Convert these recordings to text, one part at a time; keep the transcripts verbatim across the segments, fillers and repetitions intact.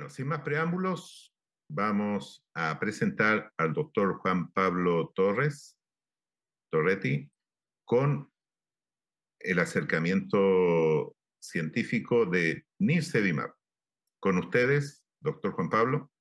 sin más preámbulos, vamos a presentar al doctor Juan Pablo Torres, Torretti, con el acercamiento científico de Nirsevimab. Con ustedes, doctor Juan Pablo.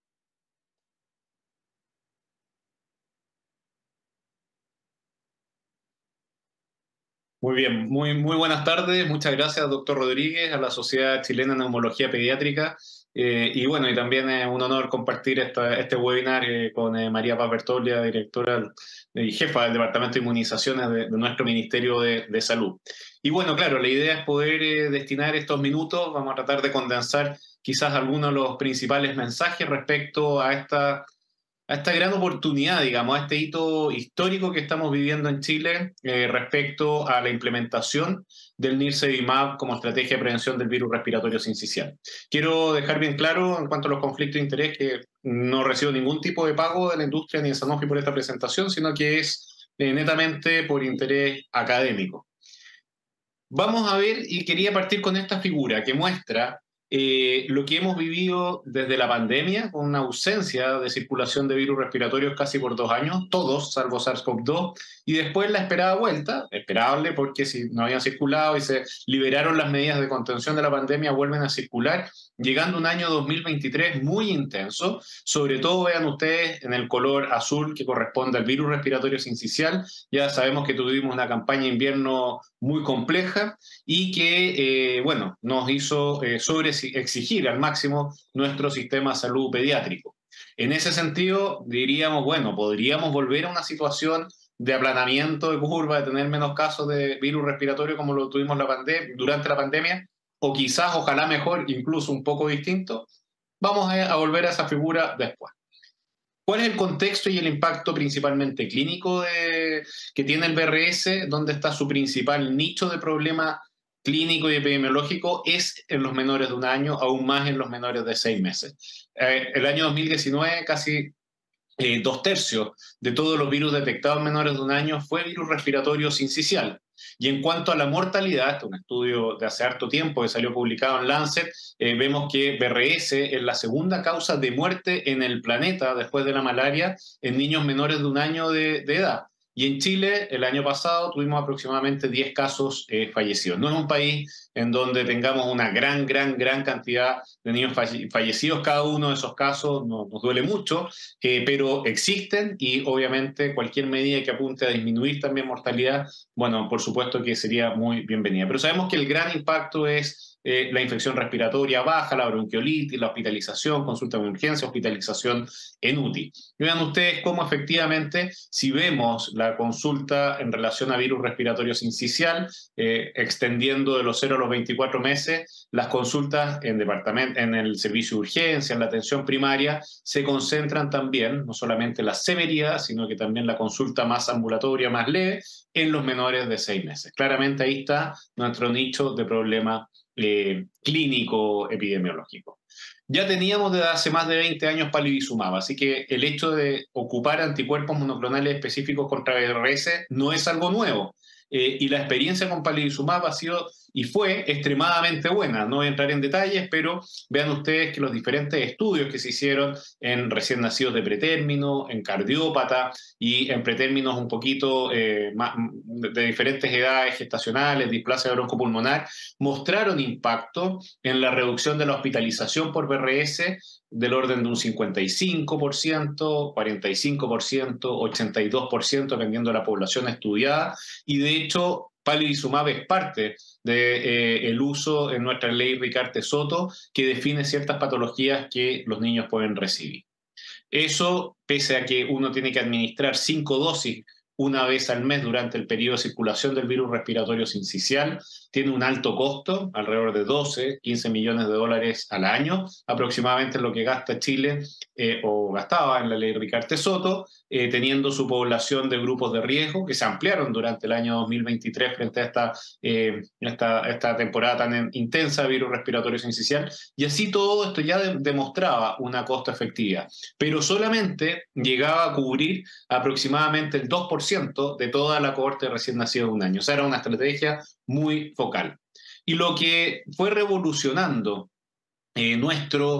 Muy bien, muy, muy buenas tardes. Muchas gracias, doctor Rodríguez, a la Sociedad Chilena de Neumología Pediátrica. Eh, y bueno, y también es un honor compartir esta, este webinar eh, con eh, María Paz Bertoglia, directora y jefa del Departamento de Inmunizaciones de, de nuestro Ministerio de, de Salud. Y bueno, claro, la idea es poder eh, destinar estos minutos, vamos a tratar de condensar quizás algunos de los principales mensajes respecto a esta a esta gran oportunidad, digamos, a este hito histórico que estamos viviendo en Chile eh, respecto a la implementación del Nirsevimab como estrategia de prevención del virus respiratorio sincicial. Quiero dejar bien claro en cuanto a los conflictos de interés que no recibo ningún tipo de pago de la industria ni de Sanofi por esta presentación, sino que es eh, netamente por interés académico. Vamos a ver, y quería partir con esta figura que muestra eh, lo que hemos vivido desde la pandemia, con una ausencia de circulación de virus respiratorios casi por dos años, todos, salvo SARS-CoV dos, y después la esperada vuelta, esperable porque si no habían circulado y se liberaron las medidas de contención de la pandemia, vuelven a circular, llegando un año dos mil veintitrés muy intenso, sobre todo vean ustedes en el color azul que corresponde al virus respiratorio sincicial. Ya sabemos que tuvimos una campaña de invierno muy compleja y que, eh, bueno, nos hizo eh, sobre exigir al máximo nuestro sistema de salud pediátrico. En ese sentido, diríamos, bueno, podríamos volver a una situación de aplanamiento de curva, de tener menos casos de virus respiratorio como lo tuvimos la pandemia, durante la pandemia, o quizás, ojalá mejor, incluso un poco distinto. Vamos a, a volver a esa figura después. ¿Cuál es el contexto y el impacto principalmente clínico de, que tiene el B R S? ¿Dónde está su principal nicho de problema clínico y epidemiológico? Es en los menores de un año, aún más en los menores de seis meses. Eh, el año dos mil diecinueve, casi eh, dos tercios de todos los virus detectados en menores de un año fue virus respiratorio sincicial. Y en cuanto a la mortalidad, este es un estudio de hace harto tiempo que salió publicado en Lancet, eh, vemos que B R S es la segunda causa de muerte en el planeta después de la malaria en niños menores de un año de, de edad. Y en Chile, el año pasado, tuvimos aproximadamente diez casos eh, fallecidos. No es un país en donde tengamos una gran, gran, gran cantidad de niños falle fallecidos. Cada uno de esos casos nos, nos duele mucho, eh, pero existen y obviamente cualquier medida que apunte a disminuir también mortalidad, bueno, por supuesto que sería muy bienvenida. Pero sabemos que el gran impacto es Eh, la infección respiratoria baja, la bronquiolitis, la hospitalización, consulta de urgencia, hospitalización en U T I. Y vean ustedes cómo efectivamente, si vemos la consulta en relación a virus respiratorio sincicial, eh, extendiendo de los cero a los veinticuatro meses, las consultas en, departamento, en el servicio de urgencia, en la atención primaria, se concentran también, no solamente la severidad, sino que también la consulta más ambulatoria, más leve, en los menores de seis meses. Claramente ahí está nuestro nicho de problema Eh, clínico epidemiológico. Ya teníamos desde hace más de veinte años palivizumab, así que el hecho de ocupar anticuerpos monoclonales específicos contra B R S no es algo nuevo. Eh, y la experiencia con palivizumab ha sido y fue extremadamente buena. No voy a entrar en detalles, pero vean ustedes que los diferentes estudios que se hicieron en recién nacidos de pretérmino, en cardiópata y en pretérminos un poquito eh, más, de diferentes edades gestacionales, displasia broncopulmonar, mostraron impacto en la reducción de la hospitalización por B R S del orden de un cincuenta y cinco por ciento, cuarenta y cinco por ciento, ochenta y dos por ciento, dependiendo de la población estudiada, y de hecho palivizumab es parte del de, eh, uso en nuestra ley Ricarte-Soto, que define ciertas patologías que los niños pueden recibir. Eso, pese a que uno tiene que administrar cinco dosis una vez al mes durante el periodo de circulación del virus respiratorio sincicial, tiene un alto costo, alrededor de doce, quince millones de dólares al año, aproximadamente lo que gasta Chile eh, o gastaba en la ley Ricarte-Soto, eh, teniendo su población de grupos de riesgo que se ampliaron durante el año dos mil veintitrés frente a esta, eh, esta, esta temporada tan intensa de virus respiratorio sincicial, y así todo esto ya de, demostraba una costo efectividad, pero solamente llegaba a cubrir aproximadamente el dos por ciento de toda la cohorte de recién nacidos de un año. O sea, era una estrategia muy focal. Y lo que fue revolucionando eh, nuestro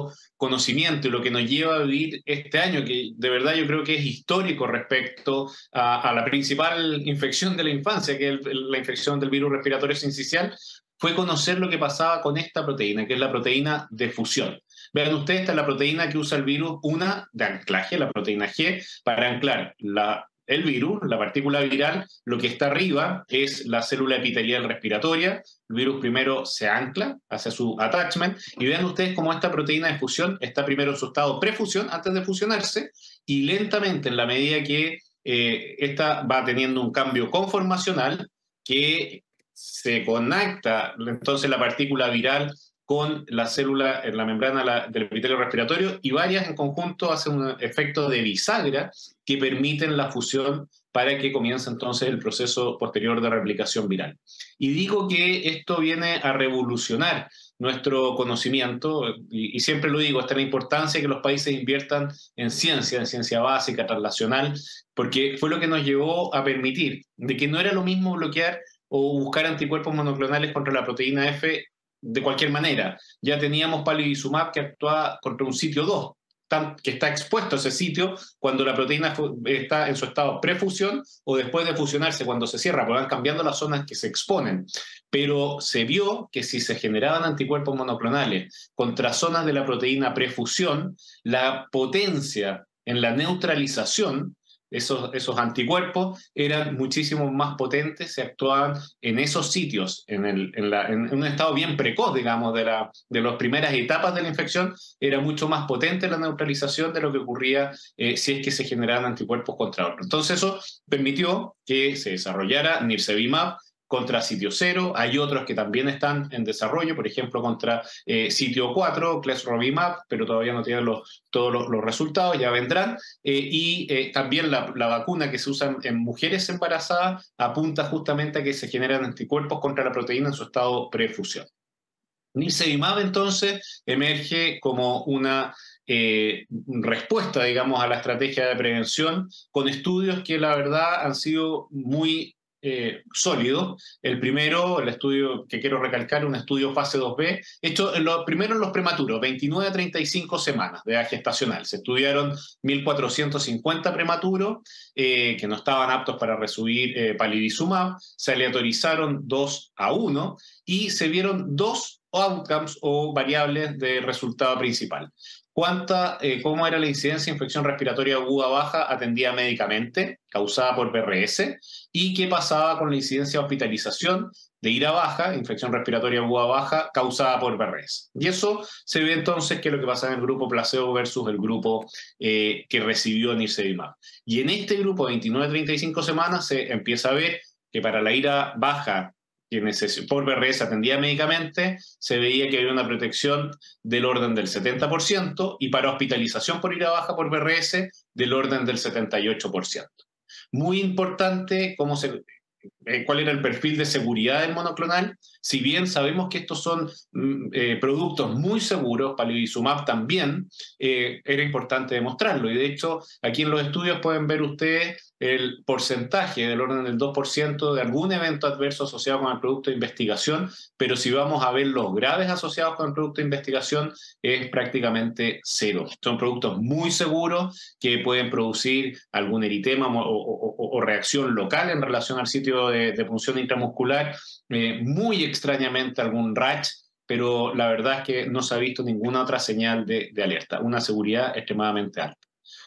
conocimiento y lo que nos lleva a vivir este año, que de verdad yo creo que es histórico respecto a, a la principal infección de la infancia, que es el, la infección del virus respiratorio sincicial, fue conocer lo que pasaba con esta proteína, que es la proteína de fusión. Vean ustedes, esta es la proteína que usa el virus, una de anclaje, la proteína G, para anclar la, el virus, la partícula viral. Lo que está arriba es la célula epitelial respiratoria. El virus primero se ancla, hace su attachment, y vean ustedes cómo esta proteína de fusión está primero en su estado prefusión, antes de fusionarse, y lentamente, en la medida que eh, esta va teniendo un cambio conformacional, que se conecta entonces la partícula viral con la célula en la membrana la, del epitelio respiratorio, y varias en conjunto hacen un efecto de bisagra que permiten la fusión para que comience entonces el proceso posterior de replicación viral. Y digo que esto viene a revolucionar nuestro conocimiento, y, y siempre lo digo, esta es la importancia de que los países inviertan en ciencia, en ciencia básica, translacional, porque fue lo que nos llevó a permitir de que no era lo mismo bloquear o buscar anticuerpos monoclonales contra la proteína F de cualquier manera. Ya teníamos palivizumab que actuaba contra un sitio dos, tan, que está expuesto a ese sitio cuando la proteína está en su estado prefusión o después de fusionarse cuando se cierra, porque van cambiando las zonas que se exponen. Pero se vio que si se generaban anticuerpos monoclonales contra zonas de la proteína prefusión, la potencia en la neutralización, Esos, esos anticuerpos eran muchísimo más potentes, se actuaban en esos sitios, en, el, en, la, en un estado bien precoz, digamos, de, la, de las primeras etapas de la infección, era mucho más potente la neutralización de lo que ocurría eh, si es que se generaban anticuerpos contra otros. Entonces eso permitió que se desarrollara nirsevimab contra sitio cero. Hay otros que también están en desarrollo, por ejemplo, contra eh, sitio cuatro, clesrovimab, pero todavía no tienen los, todos los, los resultados, ya vendrán. Eh, y eh, también la, la vacuna que se usa en, en mujeres embarazadas apunta justamente a que se generan anticuerpos contra la proteína en su estado prefusión. Nirsevimab, entonces, emerge como una eh, respuesta, digamos, a la estrategia de prevención, con estudios que la verdad han sido muy Eh, sólido. El primero, el estudio que quiero recalcar, un estudio fase dos B, hecho en lo, primero en los prematuros, veintinueve a treinta y cinco semanas de edad gestacional. Se estudiaron mil cuatrocientos cincuenta prematuros eh, que no estaban aptos para recibir eh, palivizumab, se aleatorizaron dos a uno y se vieron dos outcomes o variables de resultado principal. Cuánta, eh, cómo era la incidencia de infección respiratoria aguda baja atendida médicamente, causada por B R S, y qué pasaba con la incidencia de hospitalización de ira baja, infección respiratoria aguda baja, causada por B R S. Y eso se ve entonces qué es lo que pasa en el grupo placebo versus el grupo eh, que recibió nirsevimab. Y en este grupo, veintinueve a treinta y cinco semanas, se empieza a ver que para la ira baja que por B R S atendía médicamente, se veía que había una protección del orden del setenta por ciento y para hospitalización por ira baja por B R S del orden del setenta y ocho por ciento. Muy importante cómo se, eh, cuál era el perfil de seguridad del monoclonal. Si bien sabemos que estos son eh, productos muy seguros, palivizumab también, eh, era importante demostrarlo. Y de hecho, aquí en los estudios pueden ver ustedes el porcentaje del orden del dos por ciento de algún evento adverso asociado con el producto de investigación, pero si vamos a ver los graves asociados con el producto de investigación, es prácticamente cero. Son productos muy seguros que pueden producir algún eritema o, o, o reacción local en relación al sitio de, de punción intramuscular, eh, muy extrañamente algún rash, pero la verdad es que no se ha visto ninguna otra señal de, de alerta, una seguridad extremadamente alta.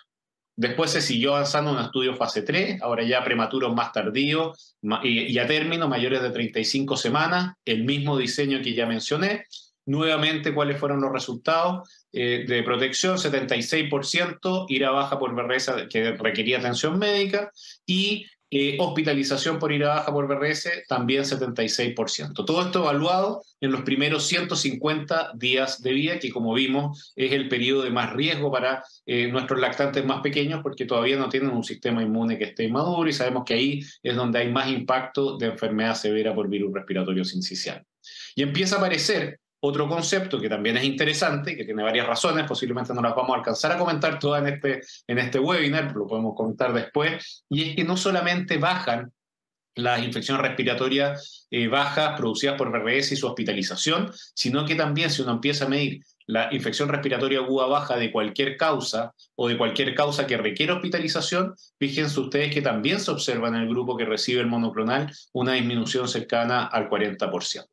Después se siguió avanzando en un estudio fase tres, ahora ya prematuros más tardíos y a término, mayores de treinta y cinco semanas, el mismo diseño que ya mencioné. Nuevamente, ¿cuáles fueron los resultados? Eh, de protección, setenta y seis por ciento, ira baja por B R S que requería atención médica, y eh, hospitalización por ira baja por B R S también setenta y seis por ciento. Todo esto evaluado en los primeros ciento cincuenta días de vida, que como vimos es el periodo de más riesgo para eh, nuestros lactantes más pequeños, porque todavía no tienen un sistema inmune que esté maduro, y sabemos que ahí es donde hay más impacto de enfermedad severa por virus respiratorio sincicial. Y empieza a aparecer otro concepto que también es interesante, que tiene varias razones, posiblemente no las vamos a alcanzar a comentar todas en este, en este webinar, lo podemos comentar después, y es que no solamente bajan las infecciones respiratorias eh, bajas producidas por B R S y su hospitalización, sino que también si uno empieza a medir la infección respiratoria aguda baja de cualquier causa o de cualquier causa que requiera hospitalización, fíjense ustedes que también se observa en el grupo que recibe el monoclonal una disminución cercana al cuarenta por ciento.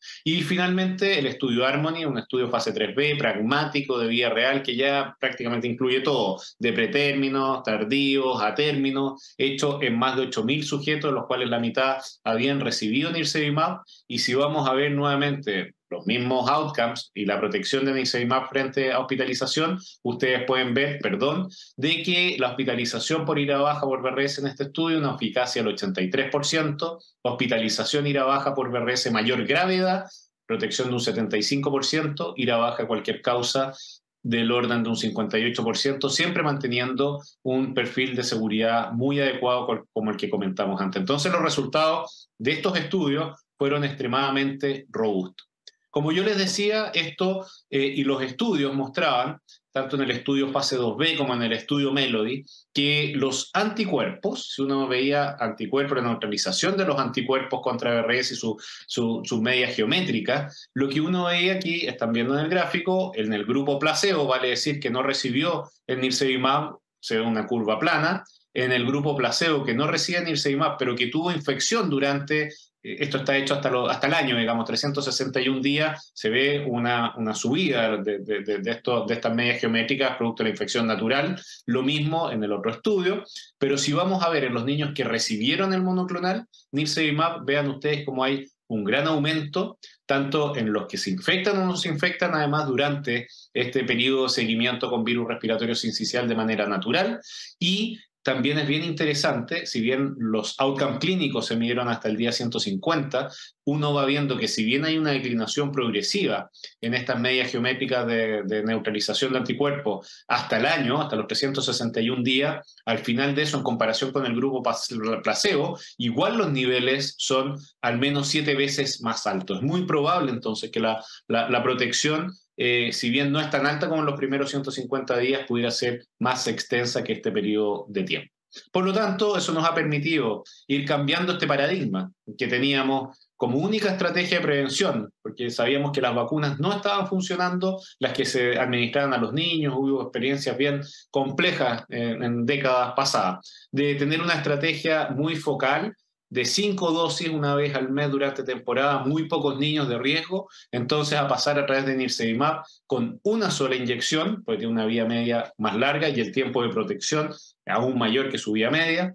Y finalmente el estudio Harmony, un estudio fase tres B, pragmático, de vida real, que ya prácticamente incluye todo, de pretérminos, tardíos, a términos, hecho en más de ocho mil sujetos, de los cuales la mitad habían recibido nirsevimab. Y si vamos a ver nuevamente los mismos outcomes y la protección de nirsevimab frente a hospitalización, ustedes pueden ver, perdón, de que la hospitalización por ira baja por B R S en este estudio, una eficacia del ochenta y tres por ciento, hospitalización ira baja por B R S mayor gravedad, protección de un setenta y cinco por ciento, ira baja cualquier causa del orden de un cincuenta y ocho por ciento, siempre manteniendo un perfil de seguridad muy adecuado como el que comentamos antes. Entonces los resultados de estos estudios fueron extremadamente robustos. Como yo les decía, esto eh, y los estudios mostraban, tanto en el estudio fase dos B como en el estudio Melody, que los anticuerpos, si uno veía anticuerpos, la neutralización de los anticuerpos contra B R S y su, su, su media geométrica, lo que uno veía aquí, están viendo en el gráfico, en el grupo placebo, vale decir que no recibió el nirsevimab, se ve una curva plana, en el grupo placebo que no recibe nirsevimab, pero que tuvo infección durante... Esto está hecho hasta, lo, hasta el año, digamos, trescientos sesenta y un días, se ve una, una subida de, de, de, esto, de estas medias geométricas producto de la infección natural, lo mismo en el otro estudio, pero si vamos a ver en los niños que recibieron el monoclonal, nirsevimab, vean ustedes cómo hay un gran aumento, tanto en los que se infectan o no se infectan, además durante este periodo de seguimiento con virus respiratorio sincicial de manera natural, y también es bien interesante, si bien los outcomes clínicos se midieron hasta el día ciento cincuenta, uno va viendo que si bien hay una declinación progresiva en estas medias geométricas de, de neutralización de anticuerpos hasta el año, hasta los trescientos sesenta y un días, al final de eso, en comparación con el grupo placebo, igual los niveles son al menos siete veces más altos. Es muy probable entonces que la, la, la protección Eh, si bien no es tan alta como en los primeros ciento cincuenta días, pudiera ser más extensa que este periodo de tiempo. Por lo tanto, eso nos ha permitido ir cambiando este paradigma que teníamos como única estrategia de prevención, porque sabíamos que las vacunas no estaban funcionando, las que se administraban a los niños, hubo experiencias bien complejas en, en décadas pasadas, de tener una estrategia muy focal, de cinco dosis una vez al mes durante temporada, muy pocos niños de riesgo, entonces a pasar a través de nirsevimab con una sola inyección, porque tiene una vía media más larga y el tiempo de protección aún mayor que su vía media,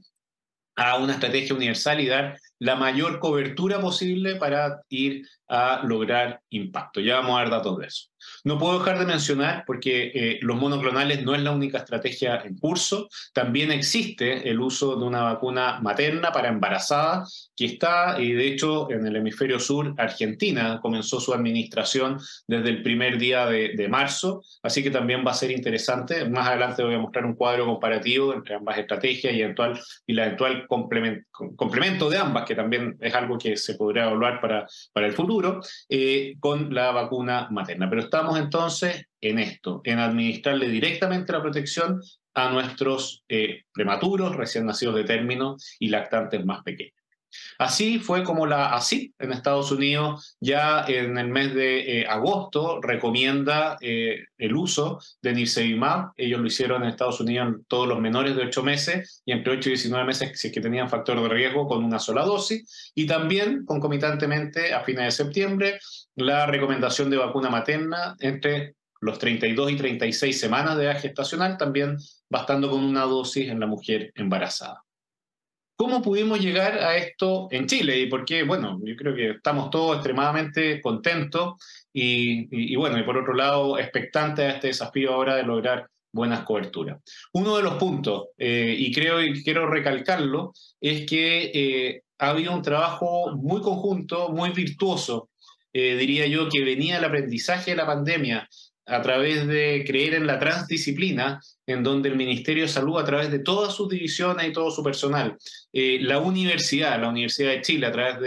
a una estrategia universal y dar la mayor cobertura posible para ir a lograr impacto. Ya vamos a ver datos de eso. No puedo dejar de mencionar, porque eh, los monoclonales no es la única estrategia en curso, también existe el uso de una vacuna materna para embarazadas, que está, y de hecho en el hemisferio sur, Argentina comenzó su administración desde el primer día de, de marzo, así que también va a ser interesante. Más adelante voy a mostrar un cuadro comparativo entre ambas estrategias y, eventual, y la eventual complemento, complemento de ambas, que también es algo que se podrá evaluar para, para el futuro, eh, con la vacuna materna. Pero estamos entonces en esto, en administrarle directamente la protección a nuestros eh, prematuros, recién nacidos de término y lactantes más pequeños. Así fue como la A C I P en Estados Unidos ya en el mes de eh, agosto recomienda eh, el uso de nirsevimab. Ellos lo hicieron en Estados Unidos en todos los menores de ocho meses y entre ocho y diecinueve meses si es que tenían factor de riesgo con una sola dosis. Y también concomitantemente a fines de septiembre la recomendación de vacuna materna entre los treinta y dos y treinta y seis semanas de edad gestacional, también bastando con una dosis en la mujer embarazada. ¿Cómo pudimos llegar a esto en Chile? Y por qué, bueno, yo creo que estamos todos extremadamente contentos y, y, y bueno, y por otro lado, expectantes a este desafío ahora de lograr buenas coberturas. Uno de los puntos, eh, y creo y quiero recalcarlo, es que eh, ha habido un trabajo muy conjunto, muy virtuoso, eh, diría yo, que venía el aprendizaje de la pandemia a través de creer en la transdisciplina, en donde el Ministerio de Salud, a través de todas sus divisiones y todo su personal, eh, la universidad, la Universidad de Chile, a través de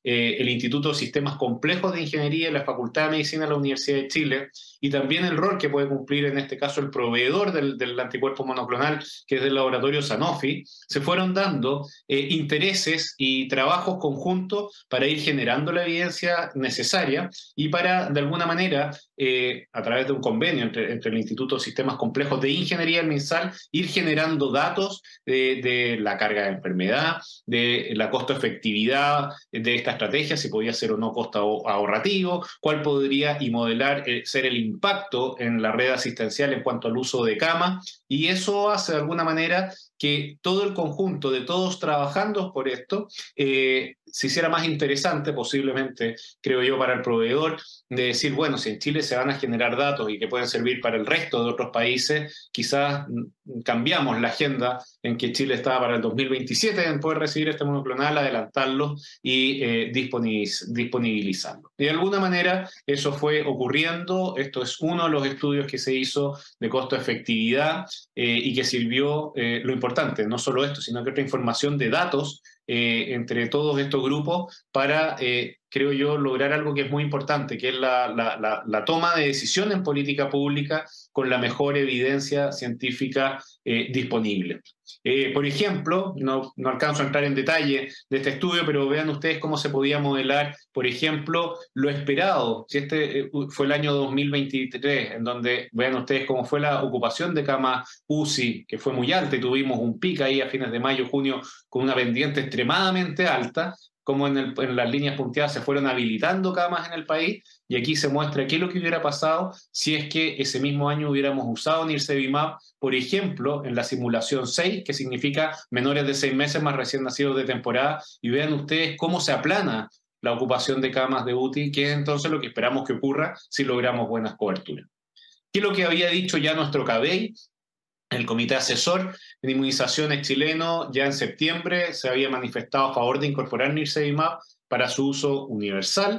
eh, el Instituto de Sistemas Complejos de Ingeniería y la Facultad de Medicina de la Universidad de Chile, y también el rol que puede cumplir en este caso el proveedor del, del anticuerpo monoclonal, que es del laboratorio Sanofi, se fueron dando eh, intereses y trabajos conjuntos para ir generando la evidencia necesaria y para, de alguna manera, eh, a través de un convenio entre, entre el Instituto de Sistemas Complejos de Ingeniería y el MinSal, ir generando datos de, de la carga de enfermedad, de la costo-efectividad de esta estrategia, si podía ser o no costo ahorrativo, cuál podría y modelar eh, ser el impacto en la red asistencial en cuanto al uso de cama, y eso hace de alguna manera que todo el conjunto de todos trabajando por esto eh, se hiciera más interesante, posiblemente, creo yo, para el proveedor, de decir, bueno, si en Chile se van a generar datos y que pueden servir para el resto de otros países, quizás cambiamos la agenda en que Chile estaba para el dos mil veintisiete en poder recibir este monoclonal, adelantarlo y eh, disponibilizarlo. De alguna manera eso fue ocurriendo, esto es uno de los estudios que se hizo de costo-efectividad eh, y que sirvió, eh, lo importante, no solo esto, sino que otra información de datos eh, entre todos estos grupos para, eh, creo yo, lograr algo que es muy importante, que es la, la, la, la toma de decisión en política pública con la mejor evidencia científica eh, disponible. Eh, por ejemplo, no, no alcanzo a entrar en detalle de este estudio, pero vean ustedes cómo se podía modelar, por ejemplo, lo esperado. Si este eh, fue el año dos mil veintitrés, en donde vean ustedes cómo fue la ocupación de camas U C I, que fue muy alta y tuvimos un pico ahí a fines de mayo, junio, con una pendiente extremadamente alta, como en, el, en las líneas punteadas se fueron habilitando camas en el país, y aquí se muestra qué es lo que hubiera pasado si es que ese mismo año hubiéramos usado nirsevimab, por ejemplo, en la simulación seis, que significa menores de seis meses más recién nacidos de temporada, y vean ustedes cómo se aplana la ocupación de camas de U T I, que es entonces lo que esperamos que ocurra si logramos buenas coberturas. ¿Qué es lo que había dicho ya nuestro C A B E I? El Comité Asesor de Inmunizaciones chileno ya en septiembre se había manifestado a favor de incorporar nirsevimab para su uso universal,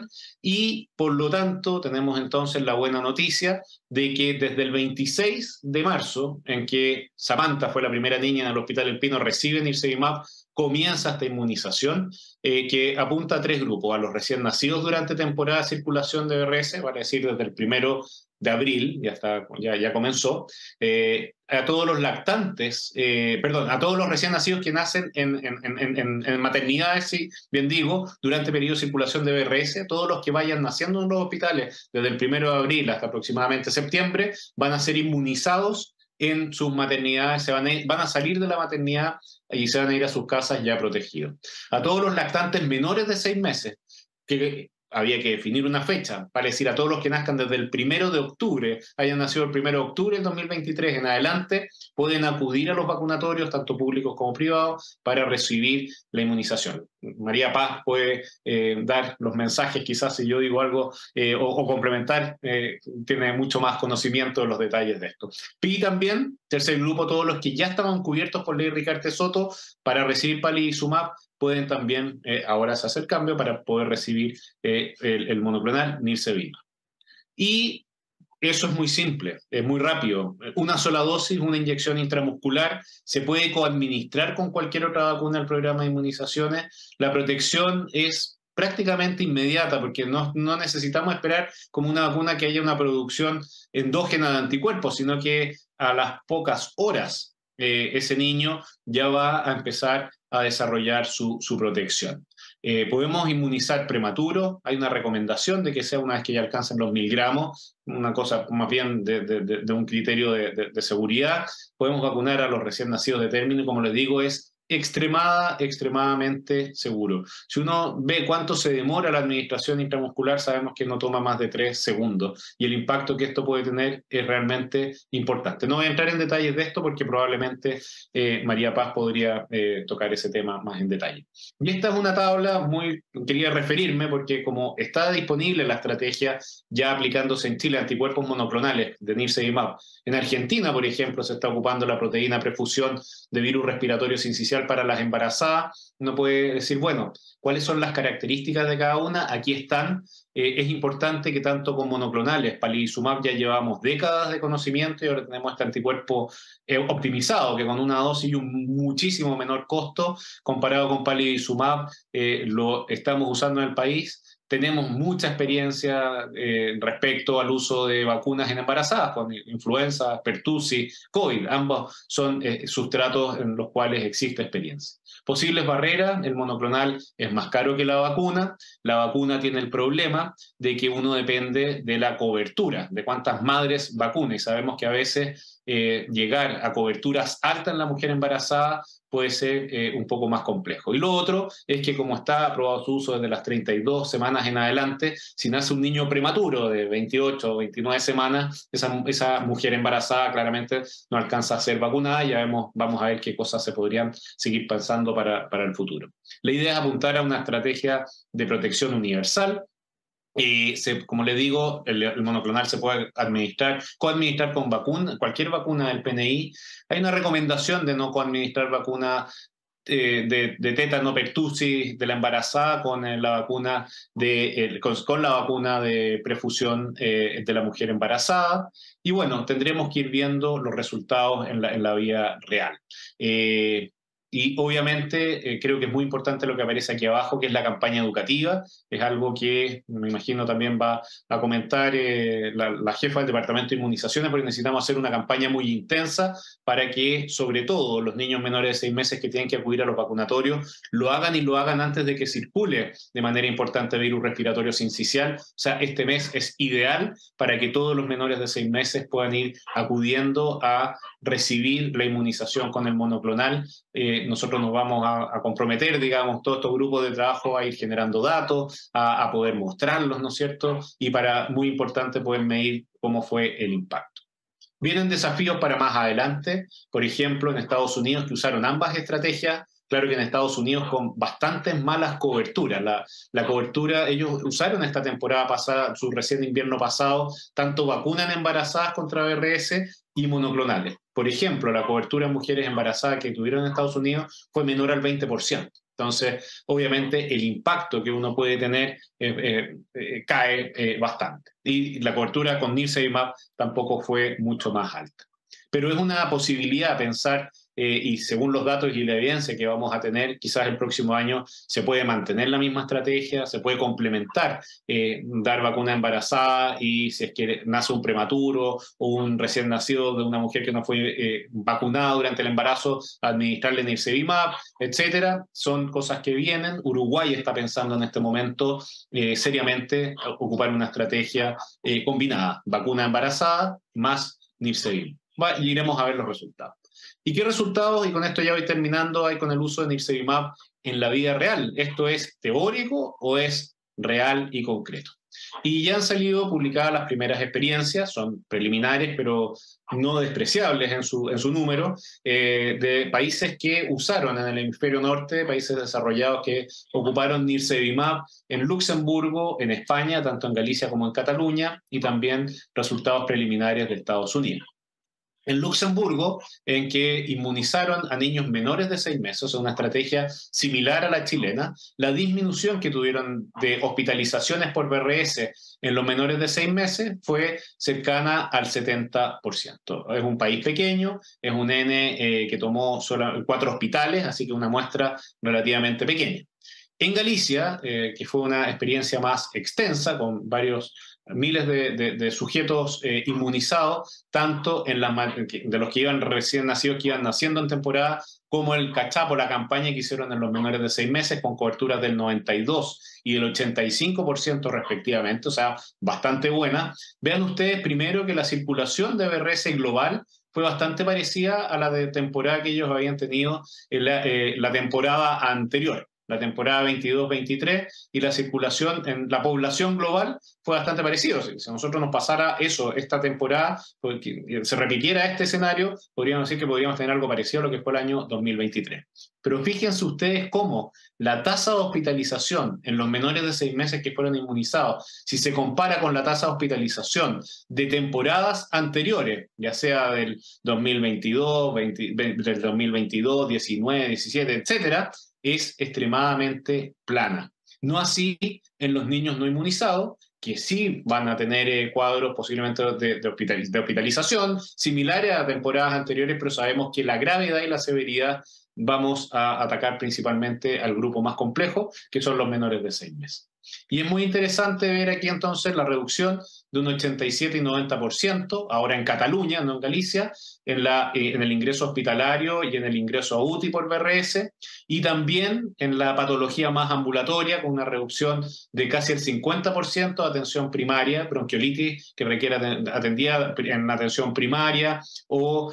y por lo tanto tenemos entonces la buena noticia de que desde el veintiséis de marzo, en que Samantha fue la primera niña en el Hospital El Pino, recibe nirsevimab, comienza esta inmunización eh, que apunta a tres grupos: a los recién nacidos durante temporada de circulación de B R S, vale decir desde el primero de abril, ya, está, ya, ya comenzó, eh, a todos los lactantes, eh, perdón, a todos los recién nacidos que nacen en, en, en, en, en maternidades, sí, bien digo, durante el periodo de circulación de B R S, todos los que vayan naciendo en los hospitales desde el primero de abril hasta aproximadamente septiembre, van a ser inmunizados en sus maternidades, se van a, van a salir de la maternidad y se van a ir a sus casas ya protegidos. A todos los lactantes menores de seis meses, que había que definir una fecha, para decir a todos los que nazcan desde el primero de octubre, hayan nacido el primero de octubre del dos mil veintitrés en adelante, pueden acudir a los vacunatorios, tanto públicos como privados, para recibir la inmunización. María Paz puede eh, dar los mensajes, quizás si yo digo algo, eh, o, o complementar, eh, tiene mucho más conocimiento de los detalles de esto. Y también, tercer grupo, todos los que ya estaban cubiertos por ley Ricardo Soto para recibir palivizumab, pueden también eh, ahora hacer cambio para poder recibir eh, el, el monoclonal nirsevimab. Y eso es muy simple, es muy rápido. Una sola dosis, una inyección intramuscular, se puede coadministrar con cualquier otra vacuna del programa de inmunizaciones. La protección es prácticamente inmediata, porque no, no necesitamos esperar como una vacuna que haya una producción endógena de anticuerpos, sino que a las pocas horas eh, ese niño ya va a empezar a desarrollar su, su protección. Eh, podemos inmunizar prematuro, hay una recomendación de que sea una vez que ya alcancen los mil gramos, una cosa más bien de, de, de, de un criterio de, de, de seguridad. Podemos vacunar a los recién nacidos de término, y como les digo, es extremada, extremadamente seguro. Si uno ve cuánto se demora la administración intramuscular, sabemos que no toma más de tres segundos, y el impacto que esto puede tener es realmente importante. No voy a entrar en detalles de esto porque probablemente eh, María Paz podría eh, tocar ese tema más en detalle. Y esta es una tabla muy, quería referirme porque como está disponible la estrategia ya aplicándose en Chile, anticuerpos monoclonales de nirsevimab, en Argentina, por ejemplo, se está ocupando la proteína prefusión de virus respiratorio sincicial especial para las embarazadas. Uno puede decir, bueno, ¿cuáles son las características de cada una? Aquí están. Eh, es importante que tanto con monoclonales, palivizumab, ya llevamos décadas de conocimiento y ahora tenemos este anticuerpo eh, optimizado, que con una dosis y un muchísimo menor costo, comparado con palivizumab, eh, lo estamos usando en el país. Tenemos mucha experiencia eh, respecto al uso de vacunas en embarazadas, con influenza, pertussis, COVID. Ambos son eh, sustratos en los cuales existe experiencia. Posibles barreras: el monoclonal es más caro que la vacuna. La vacuna tiene el problema de que uno depende de la cobertura, de cuántas madres vacune. Y sabemos que a veces eh, llegar a coberturas altas en la mujer embarazada puede ser eh, un poco más complejo. Y lo otro es que, como está aprobado su uso desde las treinta y dos semanas en adelante, si nace un niño prematuro de veintiocho o veintinueve semanas, esa, esa mujer embarazada claramente no alcanza a ser vacunada. Ya vemos, vamos a ver qué cosas se podrían seguir pensando para, para el futuro. La idea es apuntar a una estrategia de protección universal. Y se, como le digo, el, el monoclonal se puede administrar, coadministrar con vacuna, cualquier vacuna del P N I. Hay una recomendación de no coadministrar vacuna eh, de, de tétano, pertussis de la embarazada con eh, la vacuna de, eh, con, con la vacuna de prefusión eh, de la mujer embarazada. Y bueno, tendremos que ir viendo los resultados en la, en la vida real. Eh, Y obviamente eh, creo que es muy importante lo que aparece aquí abajo, que es la campaña educativa. Es algo que me imagino también va a comentar eh, la, la jefa del Departamento de Inmunizaciones, porque necesitamos hacer una campaña muy intensa para que, sobre todo, los niños menores de seis meses que tienen que acudir a los vacunatorios, lo hagan y lo hagan antes de que circule de manera importante el virus respiratorio sincicial. O sea, este mes es ideal para que todos los menores de seis meses puedan ir acudiendo a recibir la inmunización con el monoclonal. Eh, nosotros nos vamos a, a comprometer, digamos, todos estos grupos de trabajo a ir generando datos, a, a poder mostrarlos, ¿no es cierto? Y para, muy importante, poder medir cómo fue el impacto. Vienen desafíos para más adelante, por ejemplo, en Estados Unidos, que usaron ambas estrategias. Claro que en Estados Unidos con bastantes malas coberturas. La, la cobertura, ellos usaron esta temporada pasada, su recién invierno pasado, tanto vacunas embarazadas contra B R S y monoclonales. Por ejemplo, la cobertura en mujeres embarazadas que tuvieron en Estados Unidos fue menor al veinte por ciento. Entonces, obviamente, el impacto que uno puede tener eh, eh, eh, cae eh, bastante. Y la cobertura con nirsevimab tampoco fue mucho más alta. Pero es una posibilidad pensar, eh, y según los datos y la evidencia que vamos a tener, quizás el próximo año se puede mantener la misma estrategia, se puede complementar, eh, dar vacuna embarazada y si es que nace un prematuro o un recién nacido de una mujer que no fue eh, vacunada durante el embarazo, administrarle nirsevimab, etcétera. Son cosas que vienen. Uruguay está pensando en este momento eh, seriamente ocupar una estrategia eh, combinada, vacuna embarazada más nirsevimab. Y iremos a ver los resultados. ¿Y qué resultados, y con esto ya voy terminando, hay con el uso de nirsevimab en la vida real? ¿Esto es teórico o es real y concreto? Y ya han salido publicadas las primeras experiencias, son preliminares, pero no despreciables en su, en su número, eh, de países que usaron en el hemisferio norte, países desarrollados que ocuparon nirsevimab en Luxemburgo, en España, tanto en Galicia como en Cataluña, y también resultados preliminares de Estados Unidos. En Luxemburgo, en que inmunizaron a niños menores de seis meses, una estrategia similar a la chilena, la disminución que tuvieron de hospitalizaciones por B R S en los menores de seis meses fue cercana al setenta por ciento. Es un país pequeño, es un N eh, que tomó solo cuatro hospitales, así que una muestra relativamente pequeña. En Galicia, eh, que fue una experiencia más extensa, con varios miles de, de, de sujetos eh, inmunizados, tanto en la, de los que iban recién nacidos, que iban naciendo en temporada, como el cachapo, la campaña que hicieron en los menores de seis meses, con coberturas del noventa y dos y del ochenta y cinco por ciento respectivamente, o sea, bastante buena. Vean ustedes primero que la circulación de B R S global fue bastante parecida a la de temporada que ellos habían tenido en la, eh, la temporada anterior. la temporada veintidós veintitrés, y la circulación en la población global fue bastante parecido. Si a nosotros nos pasara eso esta temporada, porque se repitiera este escenario, podríamos decir que podríamos tener algo parecido a lo que fue el año dos mil veintitrés. Pero fíjense ustedes cómo la tasa de hospitalización en los menores de seis meses que fueron inmunizados, si se compara con la tasa de hospitalización de temporadas anteriores, ya sea del dos mil veintidós, veinte, del dos mil veintidós, diecinueve, diecisiete, etcétera, es extremadamente plana. No así en los niños no inmunizados, que sí van a tener eh, cuadros posiblemente de, de, hospitaliz de hospitalización similares a temporadas anteriores, pero sabemos que la gravedad y la severidad vamos a atacar principalmente al grupo más complejo, que son los menores de seis meses. Y es muy interesante ver aquí entonces la reducción de un ochenta y siete y noventa por ciento, ahora en Cataluña, no en Galicia, en, la, eh, en el ingreso hospitalario y en el ingreso a U T I por B R S, y también en la patología más ambulatoria, con una reducción de casi el cincuenta por ciento de atención primaria, bronquiolitis que requiere atendida en atención primaria, o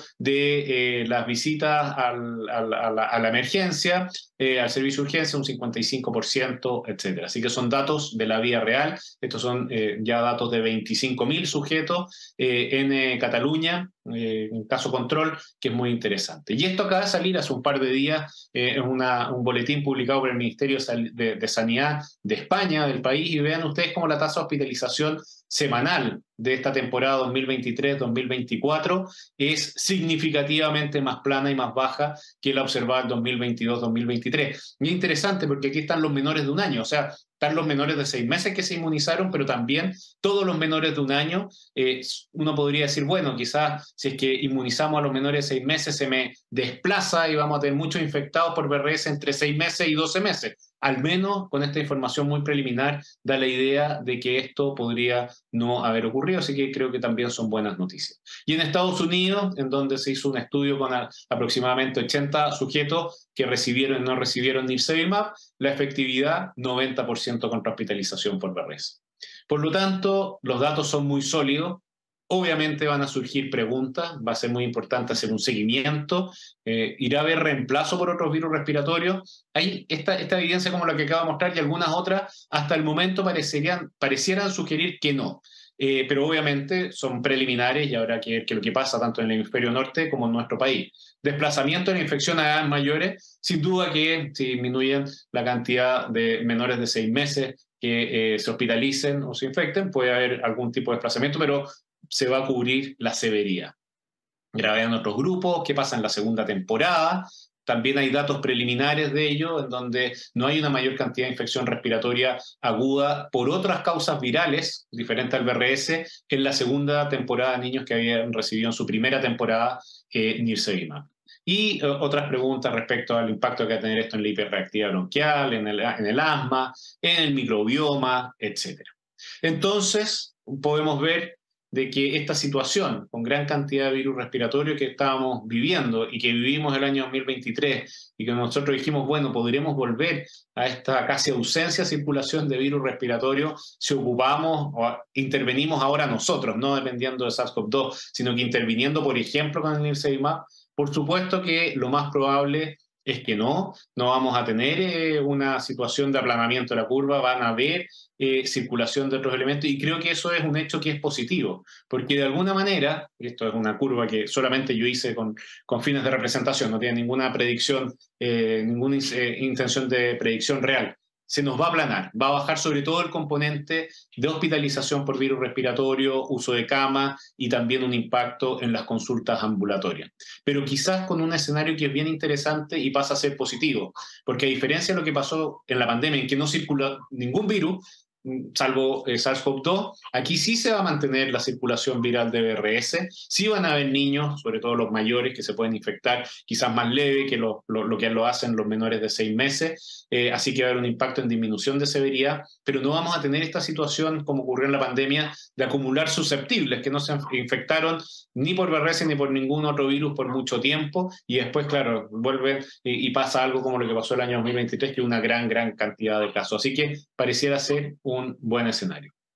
de eh, las visitas al, al, a, la, a la emergencia, eh, al servicio de urgencia, un cincuenta y cinco por ciento, etcétera. Así que son datos de la vida real. Estos son eh, ya datos de veinticinco mil sujetos eh, en eh, Cataluña, eh, un caso control, que es muy interesante. Y esto acaba de salir hace un par de días en eh, una, un boletín publicado por el Ministerio de, de Sanidad de España, del país, y vean ustedes cómo la tasa de hospitalización semanal de esta temporada dos mil veintitrés dos mil veinticuatro es significativamente más plana y más baja que la observada en dos mil veintidós dos mil veintitrés. Y es interesante porque aquí están los menores de un año, o sea, están los menores de seis meses que se inmunizaron, pero también todos los menores de un año. Eh, uno podría decir, bueno, quizás si es que inmunizamos a los menores de seis meses se me desplaza y vamos a tener muchos infectados por B R S entre seis meses y doce meses. Al menos con esta información muy preliminar da la idea de que esto podría no haber ocurrido, así que creo que también son buenas noticias. Y en Estados Unidos, en donde se hizo un estudio con a, aproximadamente ochenta sujetos que recibieron y no recibieron nirsevimab, la efectividad noventa por ciento contra hospitalización por B R S. Por lo tanto, los datos son muy sólidos. Obviamente van a surgir preguntas, va a ser muy importante hacer un seguimiento, eh, irá a haber reemplazo por otros virus respiratorios. Hay esta, esta evidencia como la que acabo de mostrar y algunas otras hasta el momento parecerían, parecieran sugerir que no. Eh, pero obviamente son preliminares y habrá que ver qué es lo que pasa tanto en el hemisferio norte como en nuestro país. Desplazamiento de la infección a edades mayores, sin duda que si disminuyen la cantidad de menores de seis meses que eh, se hospitalicen o se infecten, puede haber algún tipo de desplazamiento, pero se va a cubrir la severidad. Gravedad en otros grupos, qué pasa en la segunda temporada. También hay datos preliminares de ello, en donde no hay una mayor cantidad de infección respiratoria aguda por otras causas virales, diferente al B R S, en la segunda temporada de niños que habían recibido en su primera temporada eh, nirsevimab. Y eh, otras preguntas respecto al impacto que va a tener esto en la hiperreactividad bronquial, en el, en el asma, en el microbioma, etcétera. Entonces, podemos ver de que esta situación, con gran cantidad de virus respiratorio que estábamos viviendo y que vivimos el año dos mil veintitrés, y que nosotros dijimos, bueno, podremos volver a esta casi ausencia de circulación de virus respiratorio si ocupamos o intervenimos ahora nosotros, no dependiendo de SARS-CoV dos, sino que interviniendo, por ejemplo, con el nirsevimab. Por supuesto que lo más probable es que no, no vamos a tener eh, una situación de aplanamiento de la curva, van a haber eh, circulación de otros elementos, y creo que eso es un hecho que es positivo, porque de alguna manera, y esto es una curva que solamente yo hice con, con fines de representación, no tiene ninguna predicción, eh, ninguna eh, intención de predicción real, se nos va a aplanar, va a bajar sobre todo el componente de hospitalización por virus respiratorio, uso de cama y también un impacto en las consultas ambulatorias. Pero quizás con un escenario que es bien interesante y pasa a ser positivo, porque a diferencia de lo que pasó en la pandemia, en que no circula ningún virus, salvo eh, SARS-CoV dos, aquí sí se va a mantener la circulación viral de B R S, sí van a haber niños, sobre todo los mayores, que se pueden infectar quizás más leve que lo, lo, lo que lo hacen los menores de seis meses, eh, así que va a haber un impacto en disminución de severidad, pero no vamos a tener esta situación como ocurrió en la pandemia de acumular susceptibles que no se infectaron ni por B R S ni por ningún otro virus por mucho tiempo, y después, claro, vuelven y, y pasa algo como lo que pasó el año dos mil veintitrés, que una gran, gran cantidad de casos. Así que pareciera ser un buen escenario.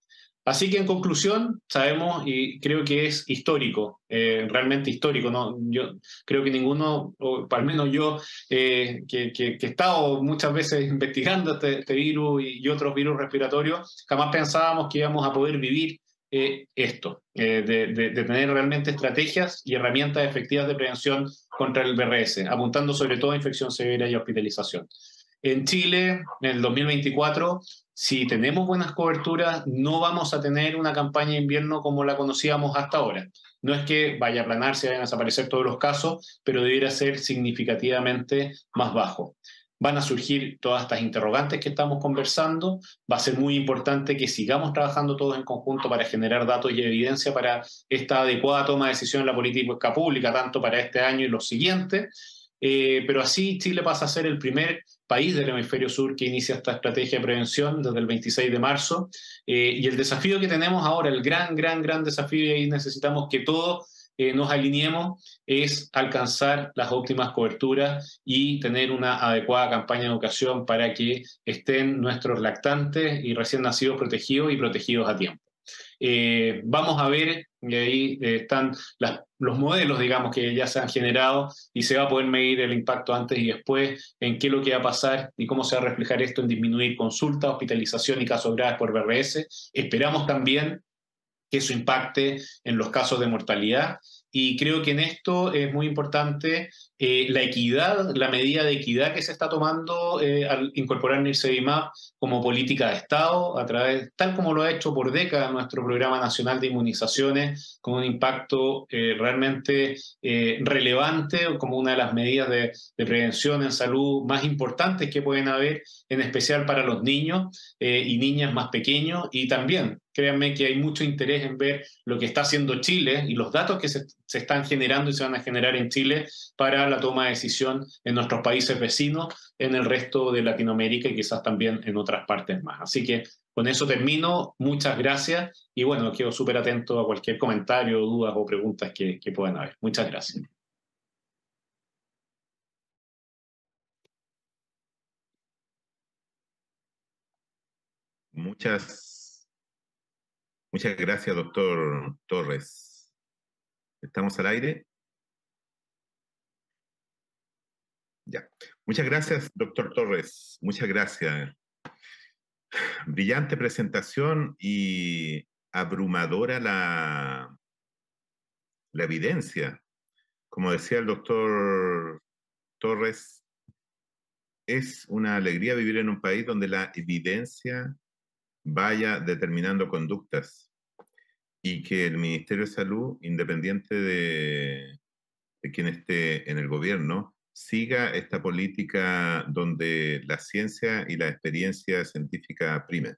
Así que en conclusión, sabemos y creo que es histórico, eh, realmente histórico, ¿no? Yo creo que ninguno, o al menos yo, eh, que, que, que he estado muchas veces investigando este, este virus y, y otros virus respiratorios, jamás pensábamos que íbamos a poder vivir eh, esto, eh, de, de, de tener realmente estrategias y herramientas efectivas de prevención contra el V R S, apuntando sobre todo a infección severa y hospitalización. En Chile, en el dos mil veinticuatro, si tenemos buenas coberturas, no vamos a tener una campaña de invierno como la conocíamos hasta ahora. No es que vaya a aplanarse, vayan a desaparecer todos los casos, pero debería ser significativamente más bajo. Van a surgir todas estas interrogantes que estamos conversando. Va a ser muy importante que sigamos trabajando todos en conjunto para generar datos y evidencia para esta adecuada toma de decisión en la política pública, tanto para este año y los siguientes. Eh, pero así Chile pasa a ser el primer país del hemisferio sur que inicia esta estrategia de prevención desde el veintiséis de marzo. Eh, y el desafío que tenemos ahora, el gran, gran, gran desafío, y ahí necesitamos que todos eh, nos alineemos, es alcanzar las óptimas coberturas y tener una adecuada campaña de educación para que estén nuestros lactantes y recién nacidos protegidos y protegidos a tiempo. Eh, vamos a ver, y ahí eh, están las, los modelos, digamos, que ya se han generado y se va a poder medir el impacto antes y después, en qué es lo que va a pasar y cómo se va a reflejar esto en disminuir consultas, hospitalización y casos graves por V R S. Esperamos también que eso impacte en los casos de mortalidad. Y creo que en esto es muy importante eh, la equidad, la medida de equidad que se está tomando eh, al incorporar Nirsevimab como política de Estado, a través, tal como lo ha hecho por décadas nuestro Programa Nacional de Inmunizaciones, con un impacto eh, realmente eh, relevante, como una de las medidas de, de prevención en salud más importantes que pueden haber, en especial para los niños eh, y niñas más pequeños, y también créanme que hay mucho interés en ver lo que está haciendo Chile y los datos que se, se, están generando y se van a generar en Chile para la toma de decisión en nuestros países vecinos, en el resto de Latinoamérica y quizás también en otras partes más. Así que con eso termino. Muchas gracias y bueno, quedo súper atento a cualquier comentario, dudas o preguntas que, que puedan haber. Muchas gracias. Muchas, muchas gracias, doctor Torres. ¿Estamos al aire? Ya. Muchas gracias, doctor Torres. Muchas gracias. Brillante presentación y abrumadora la, la evidencia. Como decía el doctor Torres, es una alegría vivir en un país donde la evidencia vaya determinando conductas y que el Ministerio de Salud, independiente de, de quien esté en el gobierno, siga esta política donde la ciencia y la experiencia científica primen.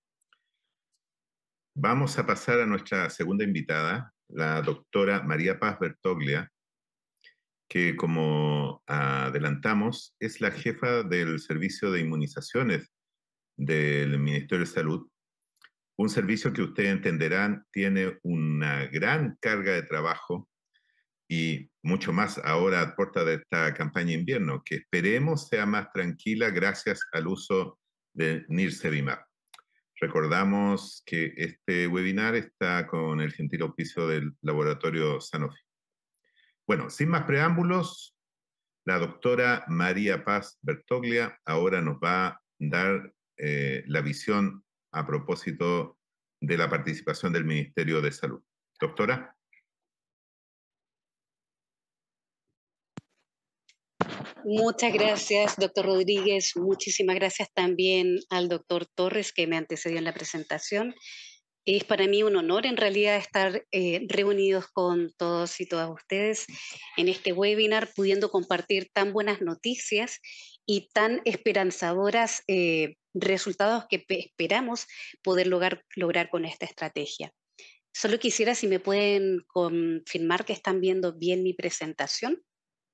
Vamos a pasar a nuestra segunda invitada, la doctora María Paz Bertoglia, que como adelantamos es la jefa del Servicio de Inmunizaciones del Ministerio de Salud, un servicio que ustedes entenderán tiene una gran carga de trabajo y mucho más ahora a puerta de esta campaña de invierno, que esperemos sea más tranquila gracias al uso de Nirsevimab. Recordamos que este webinar está con el gentil auspicio del laboratorio Sanofi. Bueno, sin más preámbulos, la doctora María Paz Bertoglia ahora nos va a dar eh, la visión a propósito de la participación del Ministerio de Salud. Doctora. Muchas gracias, doctor Rodríguez. Muchísimas gracias también al doctor Torres que me antecedió en la presentación. Es para mí un honor en realidad estar eh, reunidos con todos y todas ustedes en este webinar, pudiendo compartir tan buenas noticias y tan esperanzadoras eh, resultados que esperamos poder lograr, lograr con esta estrategia. Solo quisiera si me pueden confirmar que están viendo bien mi presentación.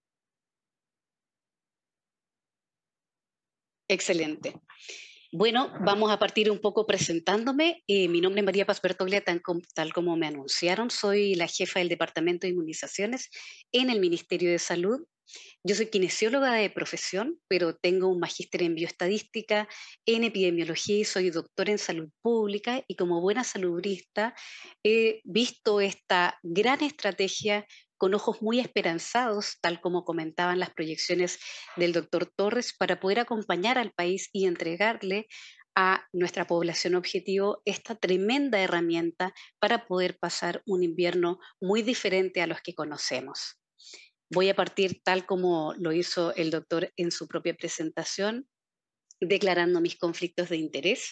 Excelente. Bueno, vamos a partir un poco presentándome. Eh, mi nombre es María Paz Bertoglia, tal, tal como me anunciaron. Soy la jefa del Departamento de Inmunizaciones en el Ministerio de Salud. Yo soy kinesióloga de profesión, pero tengo un magíster en bioestadística, en epidemiología y soy doctora en salud pública y como buena salubrista he visto esta gran estrategia con ojos muy esperanzados, tal como comentaban las proyecciones del doctor Torres, para poder acompañar al país y entregarle a nuestra población objetivo esta tremenda herramienta para poder pasar un invierno muy diferente a los que conocemos. Voy a partir tal como lo hizo el doctor en su propia presentación, declarando mis conflictos de interés.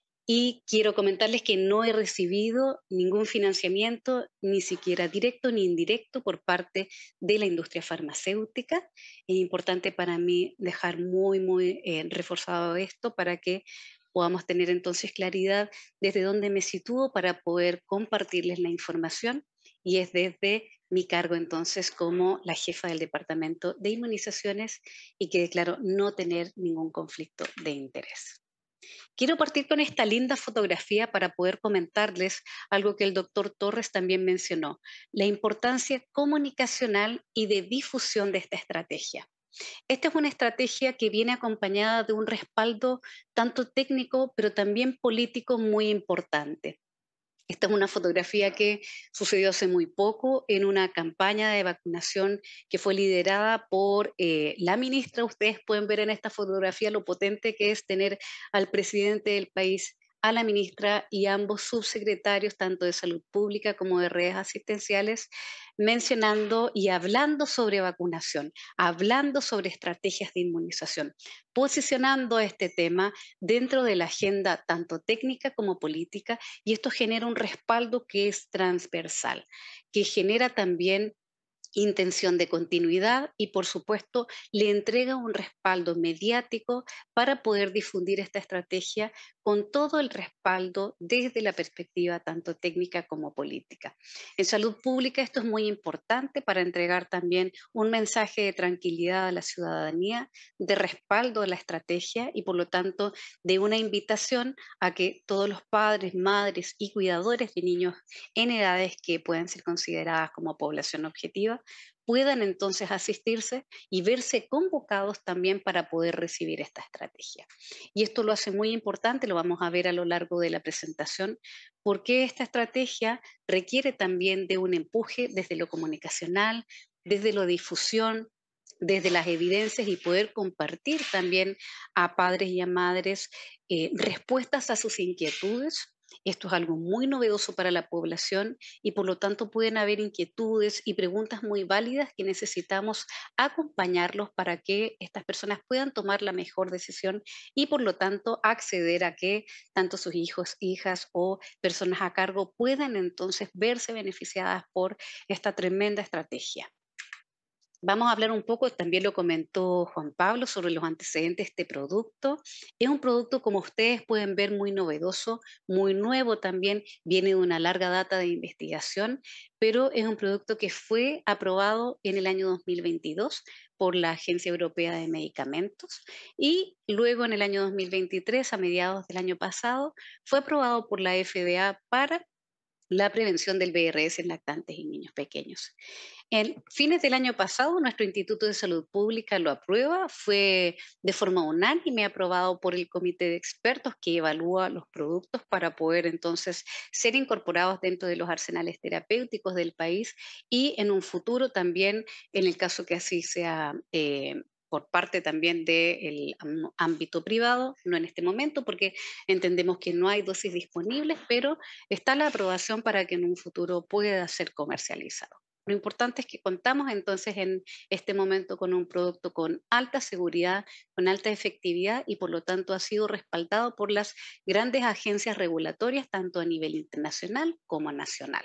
Y quiero comentarles que no he recibido ningún financiamiento, ni siquiera directo ni indirecto, por parte de la industria farmacéutica. Es importante para mí dejar muy, muy eh, reforzado esto para que podamos tener entonces claridad desde dónde me sitúo para poder compartirles la información, y es desde mi cargo entonces como la jefa del Departamento de Inmunizaciones y que declaro no tener ningún conflicto de interés. Quiero partir con esta linda fotografía para poder comentarles algo que el doctor Torres también mencionó, la importancia comunicacional y de difusión de esta estrategia. Esta es una estrategia que viene acompañada de un respaldo tanto técnico, pero también político muy importante. Esta es una fotografía que sucedió hace muy poco en una campaña de vacunación que fue liderada por eh, la ministra. Ustedes pueden ver en esta fotografía lo potente que es tener al presidente del país, a la ministra y ambos subsecretarios, tanto de salud pública como de redes asistenciales, mencionando y hablando sobre vacunación, hablando sobre estrategias de inmunización, posicionando este tema dentro de la agenda tanto técnica como política, y esto genera un respaldo que es transversal, que genera también intención de continuidad y, por supuesto, le entrega un respaldo mediático para poder difundir esta estrategia con todo el respaldo desde la perspectiva tanto técnica como política. En salud pública esto es muy importante para entregar también un mensaje de tranquilidad a la ciudadanía, de respaldo a la estrategia y, por lo tanto, de una invitación a que todos los padres, madres y cuidadores de niños en edades que pueden ser consideradas como población objetiva puedan entonces asistirse y verse convocados también para poder recibir esta estrategia. Y esto lo hace muy importante, lo vamos a ver a lo largo de la presentación, porque esta estrategia requiere también de un empuje desde lo comunicacional, desde la difusión, desde las evidencias, y poder compartir también a padres y a madres eh, respuestas a sus inquietudes. Esto es algo muy novedoso para la población y por lo tanto pueden haber inquietudes y preguntas muy válidas que necesitamos acompañarlos para que estas personas puedan tomar la mejor decisión y por lo tanto acceder a que tanto sus hijos, hijas o personas a cargo puedan entonces verse beneficiadas por esta tremenda estrategia. Vamos a hablar un poco, también lo comentó Juan Pablo, sobre los antecedentes de este producto. Es un producto, como ustedes pueden ver, muy novedoso, muy nuevo también, viene de una larga data de investigación, pero es un producto que fue aprobado en el año dos mil veintidós por la Agencia Europea de Medicamentos y luego en el año dos mil veintitrés, a mediados del año pasado, fue aprobado por la F D A para la prevención del V I R S en lactantes y niños pequeños. En fines del año pasado, nuestro Instituto de Salud Pública lo aprueba, fue de forma unánime aprobado por el comité de expertos que evalúa los productos para poder entonces ser incorporados dentro de los arsenales terapéuticos del país y en un futuro también, en el caso que así sea eh, por parte también del ámbito privado, no en este momento porque entendemos que no hay dosis disponibles, pero está la aprobación para que en un futuro pueda ser comercializado. Lo importante es que contamos entonces en este momento con un producto con alta seguridad, con alta efectividad y por lo tanto ha sido respaldado por las grandes agencias regulatorias tanto a nivel internacional como nacional.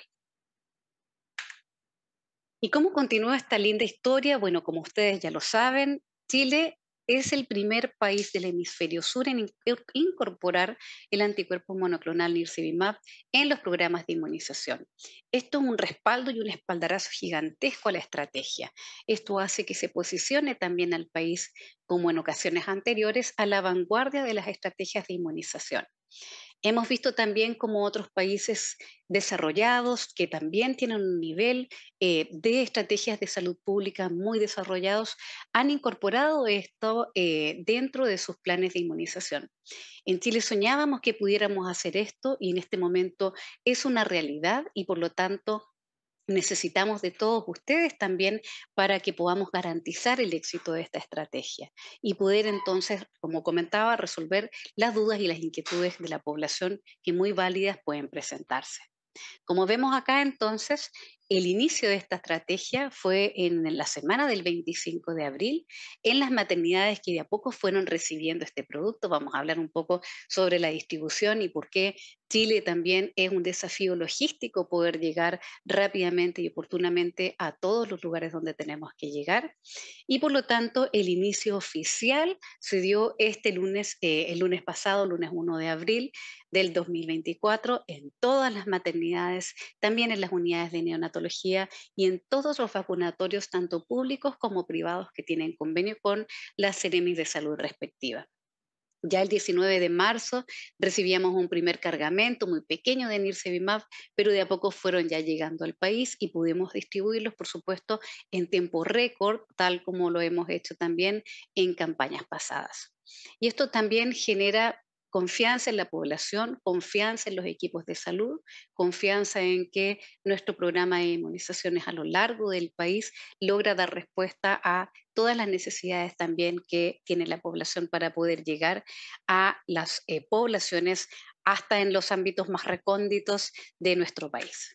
¿Y cómo continúa esta linda historia? Bueno, como ustedes ya lo saben, Chile es el primer país del hemisferio sur en incorporar el anticuerpo monoclonal nirsevimab en los programas de inmunización. Esto es un respaldo y un espaldarazo gigantesco a la estrategia. Esto hace que se posicione también al país, como en ocasiones anteriores, a la vanguardia de las estrategias de inmunización. Hemos visto también como otros países desarrollados, que también tienen un nivel eh, de estrategias de salud pública muy desarrollados, han incorporado esto eh, dentro de sus planes de inmunización. En Chile soñábamos que pudiéramos hacer esto y en este momento es una realidad y por lo tanto necesitamos de todos ustedes también para que podamos garantizar el éxito de esta estrategia y poder entonces, como comentaba, resolver las dudas y las inquietudes de la población que muy válidas pueden presentarse. Como vemos acá, entonces, el inicio de esta estrategia fue en la semana del veinticinco de abril en las maternidades que de a poco fueron recibiendo este producto. Vamos a hablar un poco sobre la distribución y por qué Chile también es un desafío logístico poder llegar rápidamente y oportunamente a todos los lugares donde tenemos que llegar. Y por lo tanto, el inicio oficial se dio este lunes, eh, el lunes pasado, lunes uno de abril del dos mil veinticuatro, en todas las maternidades, también en las unidades de neonatología y en todos los vacunatorios, tanto públicos como privados, que tienen convenio con las Seremis de salud respectiva. Ya el diecinueve de marzo recibíamos un primer cargamento muy pequeño de Nirsevimab, pero de a poco fueron ya llegando al país y pudimos distribuirlos, por supuesto, en tiempo récord, tal como lo hemos hecho también en campañas pasadas. Y esto también genera confianza en la población, confianza en los equipos de salud, confianza en que nuestro programa de inmunizaciones a lo largo del país logra dar respuesta a todas las necesidades también que tiene la población para poder llegar a las eh, poblaciones hasta en los ámbitos más recónditos de nuestro país.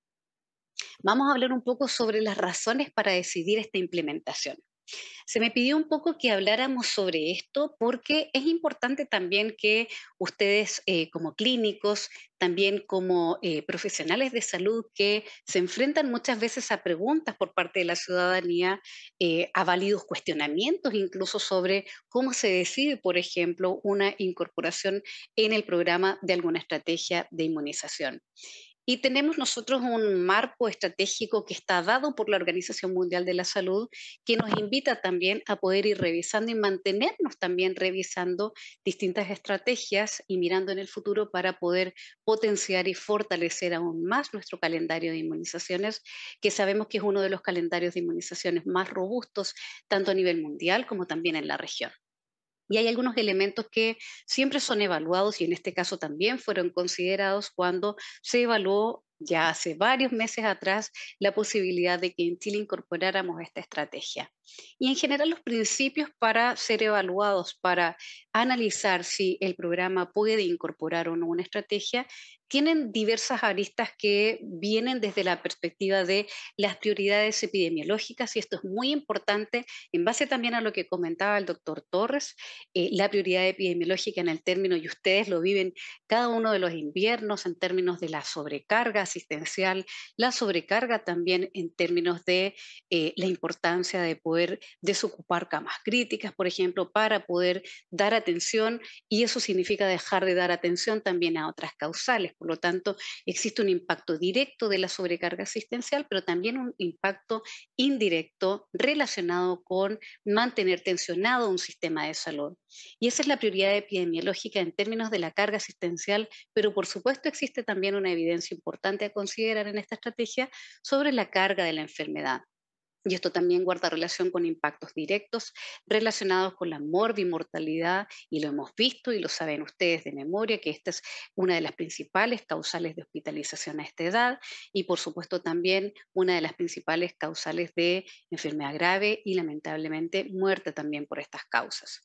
Vamos a hablar un poco sobre las razones para decidir esta implementación. Se me pidió un poco que habláramos sobre esto porque es importante también que ustedes eh, como clínicos, también como eh, profesionales de salud que se enfrentan muchas veces a preguntas por parte de la ciudadanía, eh, a válidos cuestionamientos incluso sobre cómo se decide, por ejemplo, una incorporación en el programa de alguna estrategia de inmunización. Y tenemos nosotros un marco estratégico que está dado por la Organización Mundial de la Salud, que nos invita también a poder ir revisando y mantenernos también revisando distintas estrategias y mirando en el futuro para poder potenciar y fortalecer aún más nuestro calendario de inmunizaciones, que sabemos que es uno de los calendarios de inmunizaciones más robustos, tanto a nivel mundial como también en la región. Y hay algunos elementos que siempre son evaluados y en este caso también fueron considerados cuando se evaluó ya hace varios meses atrás la posibilidad de que en Chile incorporáramos esta estrategia. Y en general los principios para ser evaluados, para analizar si el programa puede incorporar o no una estrategia, tienen diversas aristas que vienen desde la perspectiva de las prioridades epidemiológicas y esto es muy importante en base también a lo que comentaba el doctor Torres, eh, la prioridad epidemiológica en el término, y ustedes lo viven cada uno de los inviernos en términos de la sobrecarga asistencial, la sobrecarga también en términos de eh, la importancia de poder desocupar camas críticas, por ejemplo, para poder dar atención y eso significa dejar de dar atención también a otras causales. Por lo tanto, existe un impacto directo de la sobrecarga asistencial, pero también un impacto indirecto relacionado con mantener tensionado un sistema de salud. Y esa es la prioridad epidemiológica en términos de la carga asistencial, pero por supuesto existe también una evidencia importante a considerar en esta estrategia sobre la carga de la enfermedad. Y esto también guarda relación con impactos directos relacionados con la morbimortalidad, y lo hemos visto y lo saben ustedes de memoria, que esta es una de las principales causales de hospitalización a esta edad y por supuesto también una de las principales causales de enfermedad grave y lamentablemente muerte también por estas causas.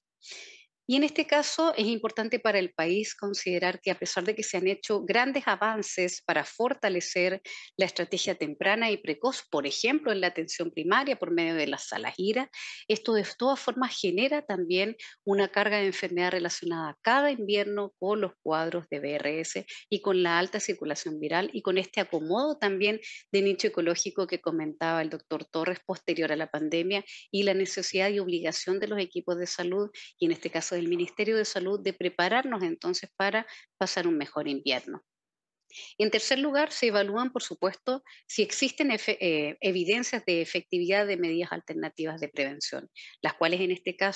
Y en este caso es importante para el país considerar que a pesar de que se han hecho grandes avances para fortalecer la estrategia temprana y precoz, por ejemplo, en la atención primaria por medio de las salas I R A, esto de todas formas genera también una carga de enfermedad relacionada cada invierno con los cuadros de B R S y con la alta circulación viral y con este acomodo también de nicho ecológico que comentaba el doctor Torres posterior a la pandemia y la necesidad y obligación de los equipos de salud y en este caso del Ministerio de Salud de prepararnos entonces para pasar un mejor invierno. En tercer lugar, se evalúan, por supuesto, si existen efe- eh, evidencias de efectividad de medidas alternativas de prevención, las cuales en este caso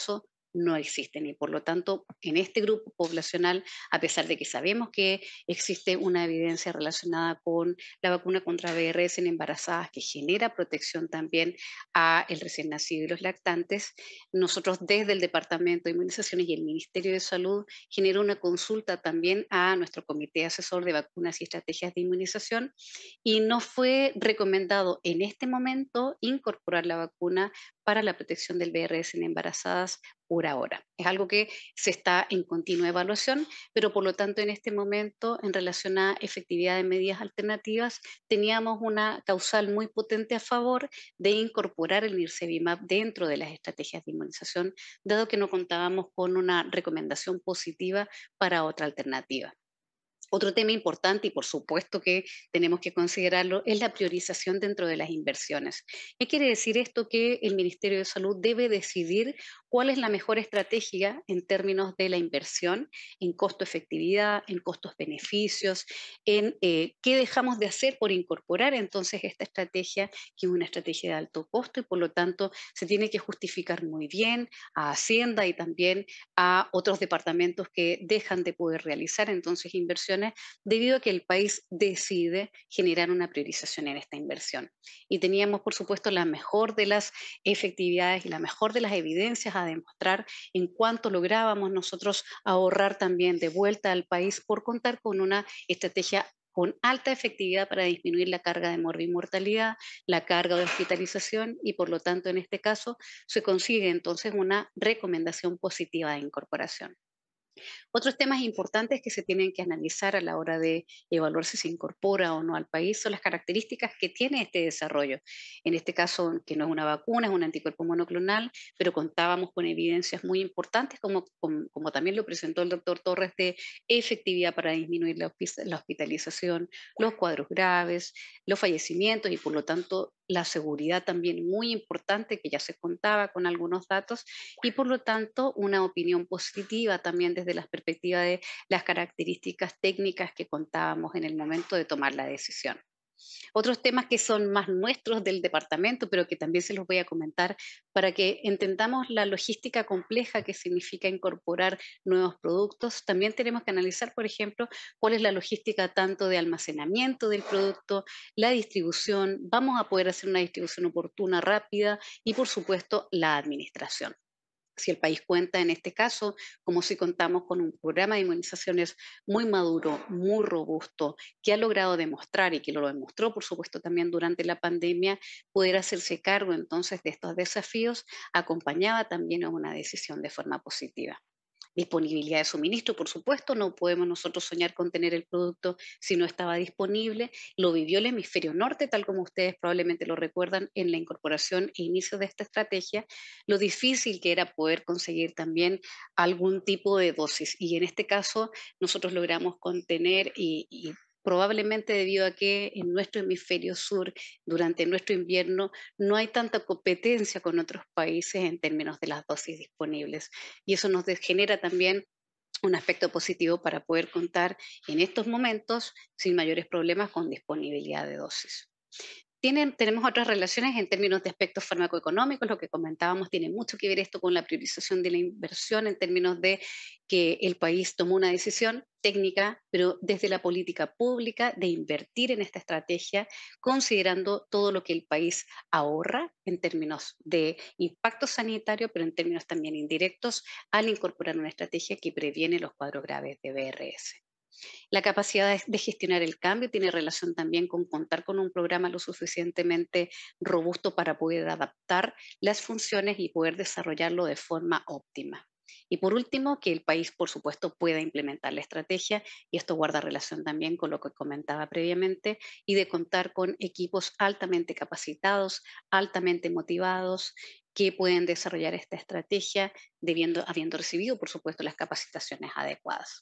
no existen. Y por lo tanto, en este grupo poblacional, a pesar de que sabemos que existe una evidencia relacionada con la vacuna contra V R S en embarazadas que genera protección también a el recién nacido y los lactantes, nosotros desde el Departamento de Inmunizaciones y el Ministerio de Salud generó una consulta también a nuestro Comité Asesor de Vacunas y Estrategias de Inmunización y no fue recomendado en este momento incorporar la vacuna para la protección del V R S en embarazadas por ahora. Es algo que se está en continua evaluación, pero por lo tanto en este momento, en relación a efectividad de medidas alternativas, teníamos una causal muy potente a favor de incorporar el nirsevimab dentro de las estrategias de inmunización, dado que no contábamos con una recomendación positiva para otra alternativa. Otro tema importante, y por supuesto que tenemos que considerarlo, es la priorización dentro de las inversiones. ¿Qué quiere decir esto? Que el Ministerio de Salud debe decidir cuál es la mejor estrategia en términos de la inversión, en costo-efectividad, en costos-beneficios, en eh, qué dejamos de hacer por incorporar entonces esta estrategia, que es una estrategia de alto costo y por lo tanto se tiene que justificar muy bien a Hacienda y también a otros departamentos que dejan de poder realizar entonces inversiones debido a que el país decide generar una priorización en esta inversión. Y teníamos, por supuesto, la mejor de las efectividades y la mejor de las evidencias a demostrar en cuánto lográbamos nosotros ahorrar también de vuelta al país por contar con una estrategia con alta efectividad para disminuir la carga de morbimortalidad, la carga de hospitalización y por lo tanto en este caso se consigue entonces una recomendación positiva de incorporación. Otros temas importantes que se tienen que analizar a la hora de evaluar si se incorpora o no al país son las características que tiene este desarrollo. En este caso, que no es una vacuna, es un anticuerpo monoclonal, pero contábamos con evidencias muy importantes, como, como, como también lo presentó el doctor Torres, de efectividad para disminuir la, la hospitalización, los cuadros graves, los fallecimientos y por lo tanto la seguridad también muy importante, que ya se contaba con algunos datos, y por lo tanto una opinión positiva también desde la perspectiva de las características técnicas que contábamos en el momento de tomar la decisión. Otros temas que son más nuestros del departamento, pero que también se los voy a comentar para que entendamos la logística compleja que significa incorporar nuevos productos. También tenemos que analizar, por ejemplo, cuál es la logística tanto de almacenamiento del producto, la distribución, vamos a poder hacer una distribución oportuna, rápida y, por supuesto, la administración. Si el país cuenta en este caso, como si contamos con un programa de inmunizaciones muy maduro, muy robusto, que ha logrado demostrar y que lo demostró, por supuesto, también durante la pandemia, poder hacerse cargo entonces de estos desafíos, acompañaba también a una decisión de forma positiva. Disponibilidad de suministro, por supuesto, no podemos nosotros soñar con tener el producto si no estaba disponible. Lo vivió el hemisferio norte, tal como ustedes probablemente lo recuerdan en la incorporación e inicio de esta estrategia, lo difícil que era poder conseguir también algún tipo de dosis. Y en este caso nosotros logramos contener y, y probablemente debido a que en nuestro hemisferio sur, durante nuestro invierno, no hay tanta competencia con otros países en términos de las dosis disponibles. Y eso nos genera también un aspecto positivo para poder contar en estos momentos sin mayores problemas con disponibilidad de dosis. Tienen, tenemos otras relaciones en términos de aspectos farmacoeconómicos, lo que comentábamos tiene mucho que ver esto con la priorización de la inversión en términos de que el país tomó una decisión técnica, pero desde la política pública de invertir en esta estrategia, considerando todo lo que el país ahorra en términos de impacto sanitario, pero en términos también indirectos, al incorporar una estrategia que previene los cuadros graves de V R S. La capacidad de gestionar el cambio tiene relación también con contar con un programa lo suficientemente robusto para poder adaptar las funciones y poder desarrollarlo de forma óptima. Y por último, que el país, por supuesto, pueda implementar la estrategia, y esto guarda relación también con lo que comentaba previamente, y de contar con equipos altamente capacitados, altamente motivados, que pueden desarrollar esta estrategia, debiendo, habiendo recibido, por supuesto, las capacitaciones adecuadas.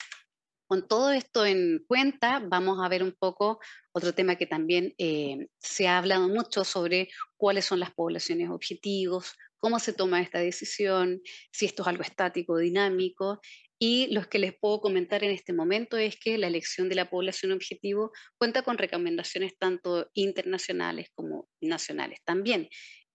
Con todo esto en cuenta, vamos a ver un poco otro tema que también eh, se ha hablado mucho sobre cuáles son las poblaciones objetivos, cómo se toma esta decisión, si esto es algo estático o dinámico. Y lo que les puedo comentar en este momento es que la elección de la población objetivo cuenta con recomendaciones tanto internacionales como nacionales también.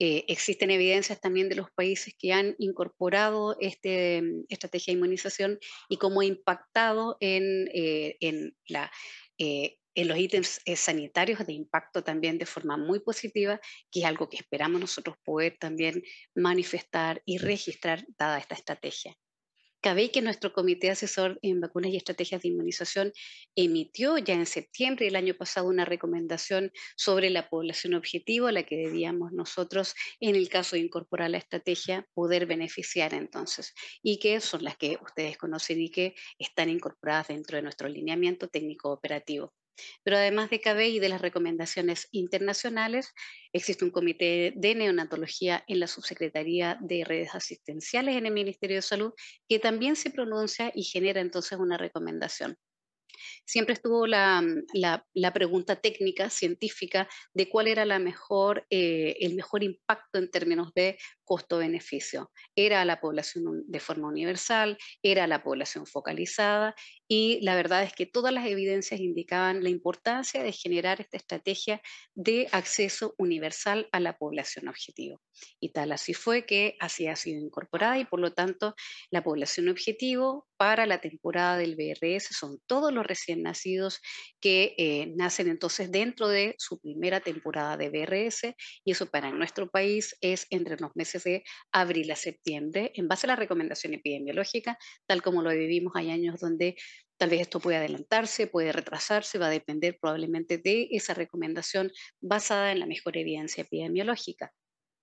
Eh, existen evidencias también de los países que han incorporado esta estrategia de inmunización y cómo ha impactado en, eh, en, la, eh, en los ítems eh, sanitarios de impacto también de forma muy positiva, que es algo que esperamos nosotros poder también manifestar y registrar dada esta estrategia. Cabe que nuestro comité asesor en vacunas y estrategias de inmunización emitió ya en septiembre del año pasado una recomendación sobre la población objetivo a la que debíamos nosotros, en el caso de incorporar la estrategia, poder beneficiar entonces, y que son las que ustedes conocen y que están incorporadas dentro de nuestro lineamiento técnico operativo. Pero además de C A B E y de las recomendaciones internacionales, existe un comité de neonatología en la Subsecretaría de Redes Asistenciales en el Ministerio de Salud que también se pronuncia y genera entonces una recomendación. Siempre estuvo la, la, la pregunta técnica, científica, de cuál era la mejor, eh, el mejor impacto en términos de costo-beneficio. ¿Era a la población de forma universal? ¿Era a la población focalizada? Y la verdad es que todas las evidencias indicaban la importancia de generar esta estrategia de acceso universal a la población objetivo. Y tal así fue que así ha sido incorporada y por lo tanto la población objetivo para la temporada del B R S son todos los recién nacidos que eh, nacen entonces dentro de su primera temporada de B R S y eso para nuestro país es entre los meses de abril a septiembre en base a la recomendación epidemiológica, tal como lo vivimos. Hay años donde tal vez esto puede adelantarse, puede retrasarse, va a depender probablemente de esa recomendación basada en la mejor evidencia epidemiológica.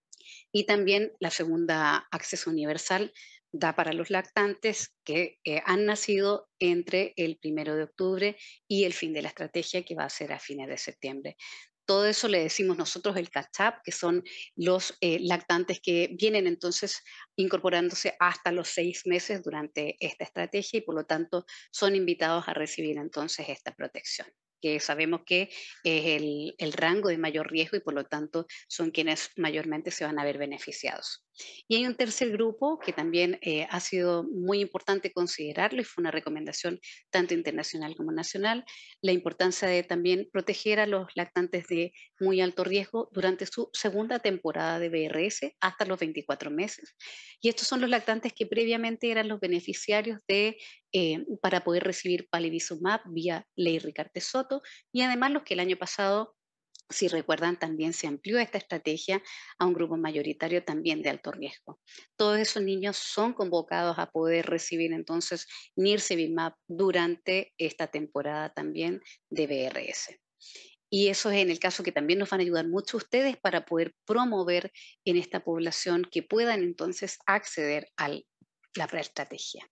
Y también la segunda, acceso universal, da para los lactantes que eh, han nacido entre el primero de octubre y el fin de la estrategia, que va a ser a fines de septiembre. Todo eso le decimos nosotros el catch-up, que son los eh, lactantes que vienen entonces incorporándose hasta los seis meses durante esta estrategia y por lo tanto son invitados a recibir entonces esta protección, que sabemos que es el, el rango de mayor riesgo y por lo tanto son quienes mayormente se van a ver beneficiados. Y hay un tercer grupo que también eh, ha sido muy importante considerarlo y fue una recomendación tanto internacional como nacional, la importancia de también proteger a los lactantes de muy alto riesgo durante su segunda temporada de B R S hasta los veinticuatro meses. Y estos son los lactantes que previamente eran los beneficiarios de, eh, para poder recibir palivizumab vía ley Ricarte Soto y además los que el año pasado, si recuerdan, también se amplió esta estrategia a un grupo mayoritario también de alto riesgo. Todos esos niños son convocados a poder recibir entonces nirsevimab durante esta temporada también de B R S. Y eso es en el caso que también nos van a ayudar mucho ustedes para poder promover en esta población que puedan entonces acceder a la estrategia.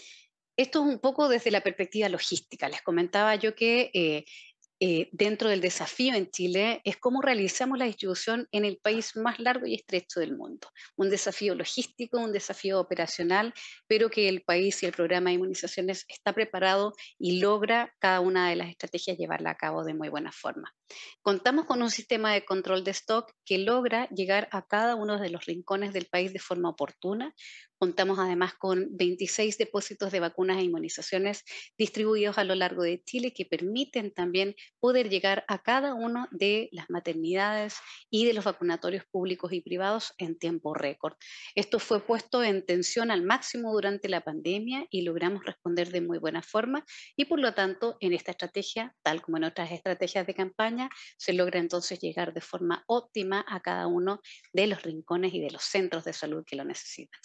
Esto es un poco desde la perspectiva logística. Les comentaba yo que eh, eh, dentro del desafío en Chile es cómo realizamos la distribución en el país más largo y estrecho del mundo. Un desafío logístico, un desafío operacional, pero que el país y el programa de inmunizaciones está preparado y logra cada una de las estrategias llevarla a cabo de muy buena forma. Contamos con un sistema de control de stock que logra llegar a cada uno de los rincones del país de forma oportuna. Contamos además con veintiséis depósitos de vacunas e inmunizaciones distribuidos a lo largo de Chile que permiten también poder llegar a cada una de las maternidades y de los vacunatorios públicos y privados en tiempo récord. Esto fue puesto en tensión al máximo durante la pandemia y logramos responder de muy buena forma y por lo tanto en esta estrategia, tal como en otras estrategias de campaña, se logra entonces llegar de forma óptima a cada uno de los rincones y de los centros de salud que lo necesitan.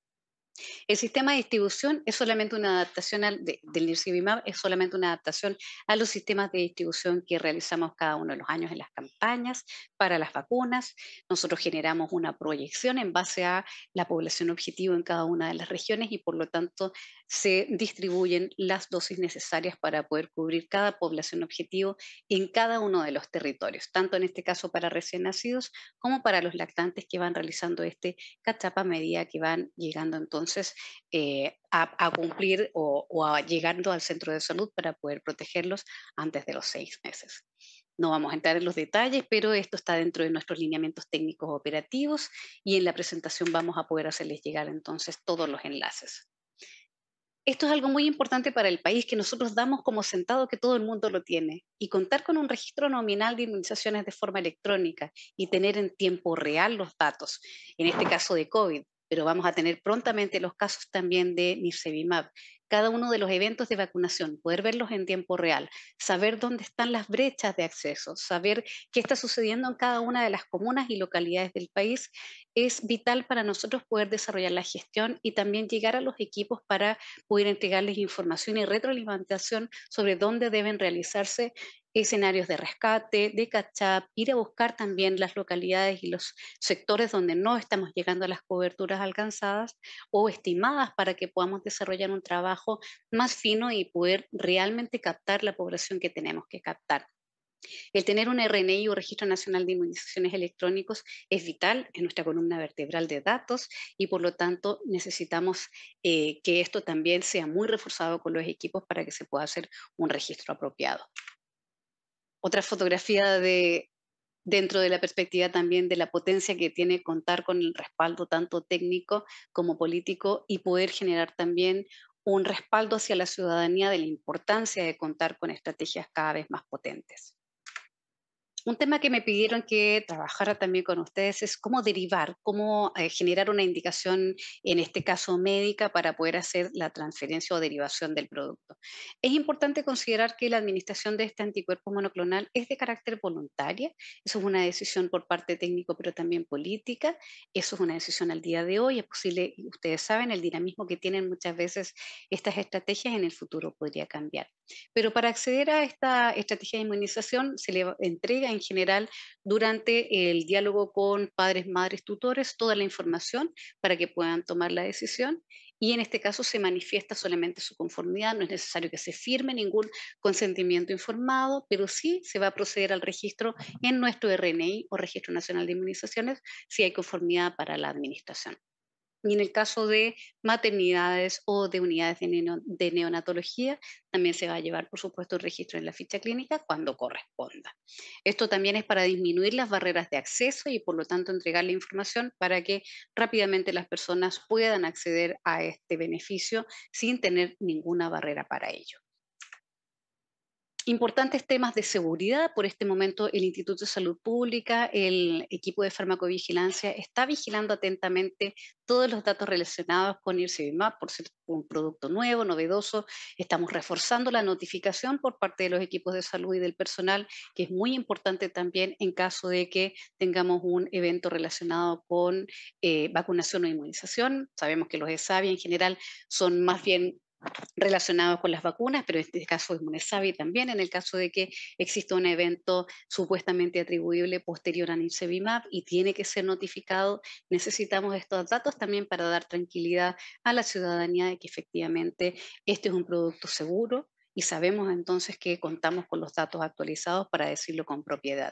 El sistema de distribución es solamente una adaptación al, de, del nirsevimab, es solamente una adaptación a los sistemas de distribución que realizamos cada uno de los años en las campañas para las vacunas. Nosotros generamos una proyección en base a la población objetivo en cada una de las regiones y por lo tanto se distribuyen las dosis necesarias para poder cubrir cada población objetivo en cada uno de los territorios, tanto en este caso para recién nacidos como para los lactantes que van realizando este catch-up a medida que van llegando entonces eh, a, a, cumplir o, o a llegando al centro de salud para poder protegerlos antes de los seis meses. No vamos a entrar en los detalles, pero esto está dentro de nuestros lineamientos técnicos operativos y en la presentación vamos a poder hacerles llegar entonces todos los enlaces. Esto es algo muy importante para el país, que nosotros damos como sentado que todo el mundo lo tiene. Y contar con un registro nominal de inmunizaciones de forma electrónica y tener en tiempo real los datos, en este caso de COVID, pero vamos a tener prontamente los casos también de Nirsevimab. Cada uno de los eventos de vacunación, poder verlos en tiempo real, saber dónde están las brechas de acceso, saber qué está sucediendo en cada una de las comunas y localidades del país, es vital para nosotros poder desarrollar la gestión y también llegar a los equipos para poder entregarles información y retroalimentación sobre dónde deben realizarse escenarios de rescate, de catch-up, ir a buscar también las localidades y los sectores donde no estamos llegando a las coberturas alcanzadas o estimadas para que podamos desarrollar un trabajo más fino y poder realmente captar la población que tenemos que captar. El tener un R N I o Registro Nacional de Inmunizaciones Electrónicos es vital en nuestra columna vertebral de datos y por lo tanto necesitamos eh, que esto también sea muy reforzado con los equipos para que se pueda hacer un registro apropiado. Otra fotografía de, dentro de la perspectiva también de la potencia que tiene contar con el respaldo tanto técnico como político y poder generar también un respaldo hacia la ciudadanía de la importancia de contar con estrategias cada vez más potentes. Un tema que me pidieron que trabajara también con ustedes es cómo derivar, cómo eh, generar una indicación, en este caso médica, para poder hacer la transferencia o derivación del producto. Es importante considerar que la administración de este anticuerpo monoclonal es de carácter voluntaria. Eso es una decisión por parte técnico, pero también política. Eso es una decisión al día de hoy. Es posible, y ustedes saben, el dinamismo que tienen muchas veces estas estrategias en el futuro podría cambiar. Pero para acceder a esta estrategia de inmunización se le entrega en general durante el diálogo con padres, madres, tutores toda la información para que puedan tomar la decisión y en este caso se manifiesta solamente su conformidad, no es necesario que se firme ningún consentimiento informado, pero sí se va a proceder al registro en nuestro R N I o Registro Nacional de Inmunizaciones si hay conformidad para la administración. Y en el caso de maternidades o de unidades de, neo- de neonatología, también se va a llevar, por supuesto, el registro en la ficha clínica cuando corresponda. Esto también es para disminuir las barreras de acceso y, por lo tanto, entregar la información para que rápidamente las personas puedan acceder a este beneficio sin tener ninguna barrera para ello. Importantes temas de seguridad. Por este momento, el Instituto de Salud Pública, el equipo de farmacovigilancia, está vigilando atentamente todos los datos relacionados con Nirsevimab por ser un producto nuevo, novedoso. Estamos reforzando la notificación por parte de los equipos de salud y del personal, que es muy importante también en caso de que tengamos un evento relacionado con eh, vacunación o inmunización. Sabemos que los ESAVI en general son más bien relacionados con las vacunas, pero en este caso es Munesavi también, en el caso de que exista un evento supuestamente atribuible posterior a Nirsevimab y tiene que ser notificado, necesitamos estos datos también para dar tranquilidad a la ciudadanía de que efectivamente este es un producto seguro y sabemos entonces que contamos con los datos actualizados para decirlo con propiedad.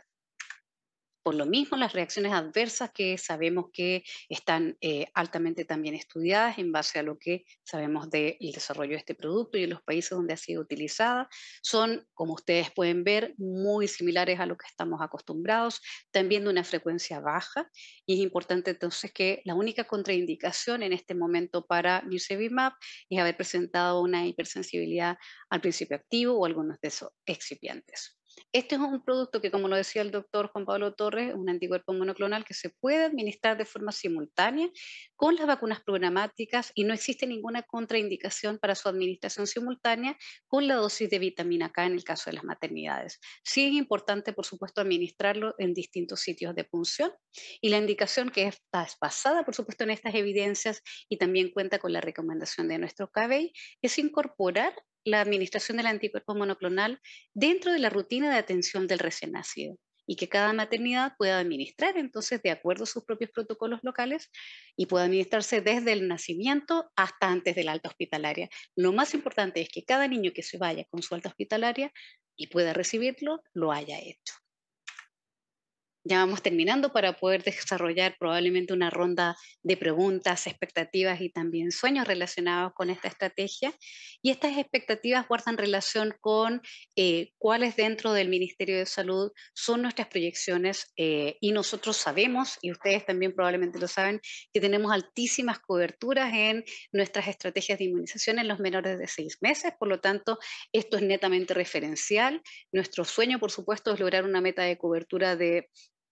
Por lo mismo, las reacciones adversas que sabemos que están eh, altamente también estudiadas en base a lo que sabemos del desarrollo de este producto y en los países donde ha sido utilizada, son, como ustedes pueden ver, muy similares a lo que estamos acostumbrados, también de una frecuencia baja. Y es importante entonces que la única contraindicación en este momento para Nirsevimab es haber presentado una hipersensibilidad al principio activo o algunos de esos excipientes. Este es un producto que, como lo decía el doctor Juan Pablo Torres, es un anticuerpo monoclonal que se puede administrar de forma simultánea con las vacunas programáticas y no existe ninguna contraindicación para su administración simultánea con la dosis de vitamina K en el caso de las maternidades. Sí es importante, por supuesto, administrarlo en distintos sitios de punción y la indicación que está basada, por supuesto, en estas evidencias y también cuenta con la recomendación de nuestro K B I es incorporar la administración del anticuerpo monoclonal dentro de la rutina de atención del recién nacido y que cada maternidad pueda administrar entonces de acuerdo a sus propios protocolos locales y pueda administrarse desde el nacimiento hasta antes de la alta hospitalaria. Lo más importante es que cada niño que se vaya con su alta hospitalaria y pueda recibirlo, lo haya hecho. Ya vamos terminando para poder desarrollar probablemente una ronda de preguntas, expectativas y también sueños relacionados con esta estrategia. Y estas expectativas guardan relación con eh, cuáles dentro del Ministerio de Salud son nuestras proyecciones eh, y nosotros sabemos, y ustedes también probablemente lo saben, que tenemos altísimas coberturas en nuestras estrategias de inmunización en los menores de seis meses. Por lo tanto, esto es netamente referencial. Nuestro sueño, por supuesto, es lograr una meta de cobertura de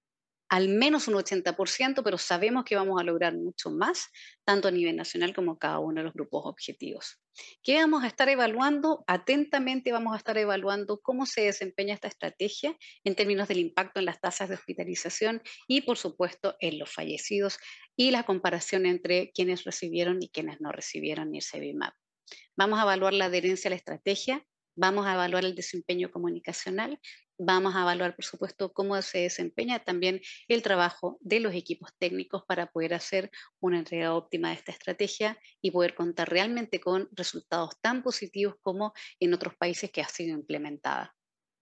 al menos un ochenta por ciento, pero sabemos que vamos a lograr mucho más, tanto a nivel nacional como cada uno de los grupos objetivos. ¿Qué vamos a estar evaluando? Atentamente vamos a estar evaluando cómo se desempeña esta estrategia en términos del impacto en las tasas de hospitalización y, por supuesto, en los fallecidos y la comparación entre quienes recibieron y quienes no recibieron nirsevimab. Vamos a evaluar la adherencia a la estrategia, vamos a evaluar el desempeño comunicacional, vamos a evaluar, por supuesto, cómo se desempeña también el trabajo de los equipos técnicos para poder hacer una entrega óptima de esta estrategia y poder contar realmente con resultados tan positivos como en otros países que ha sido implementada.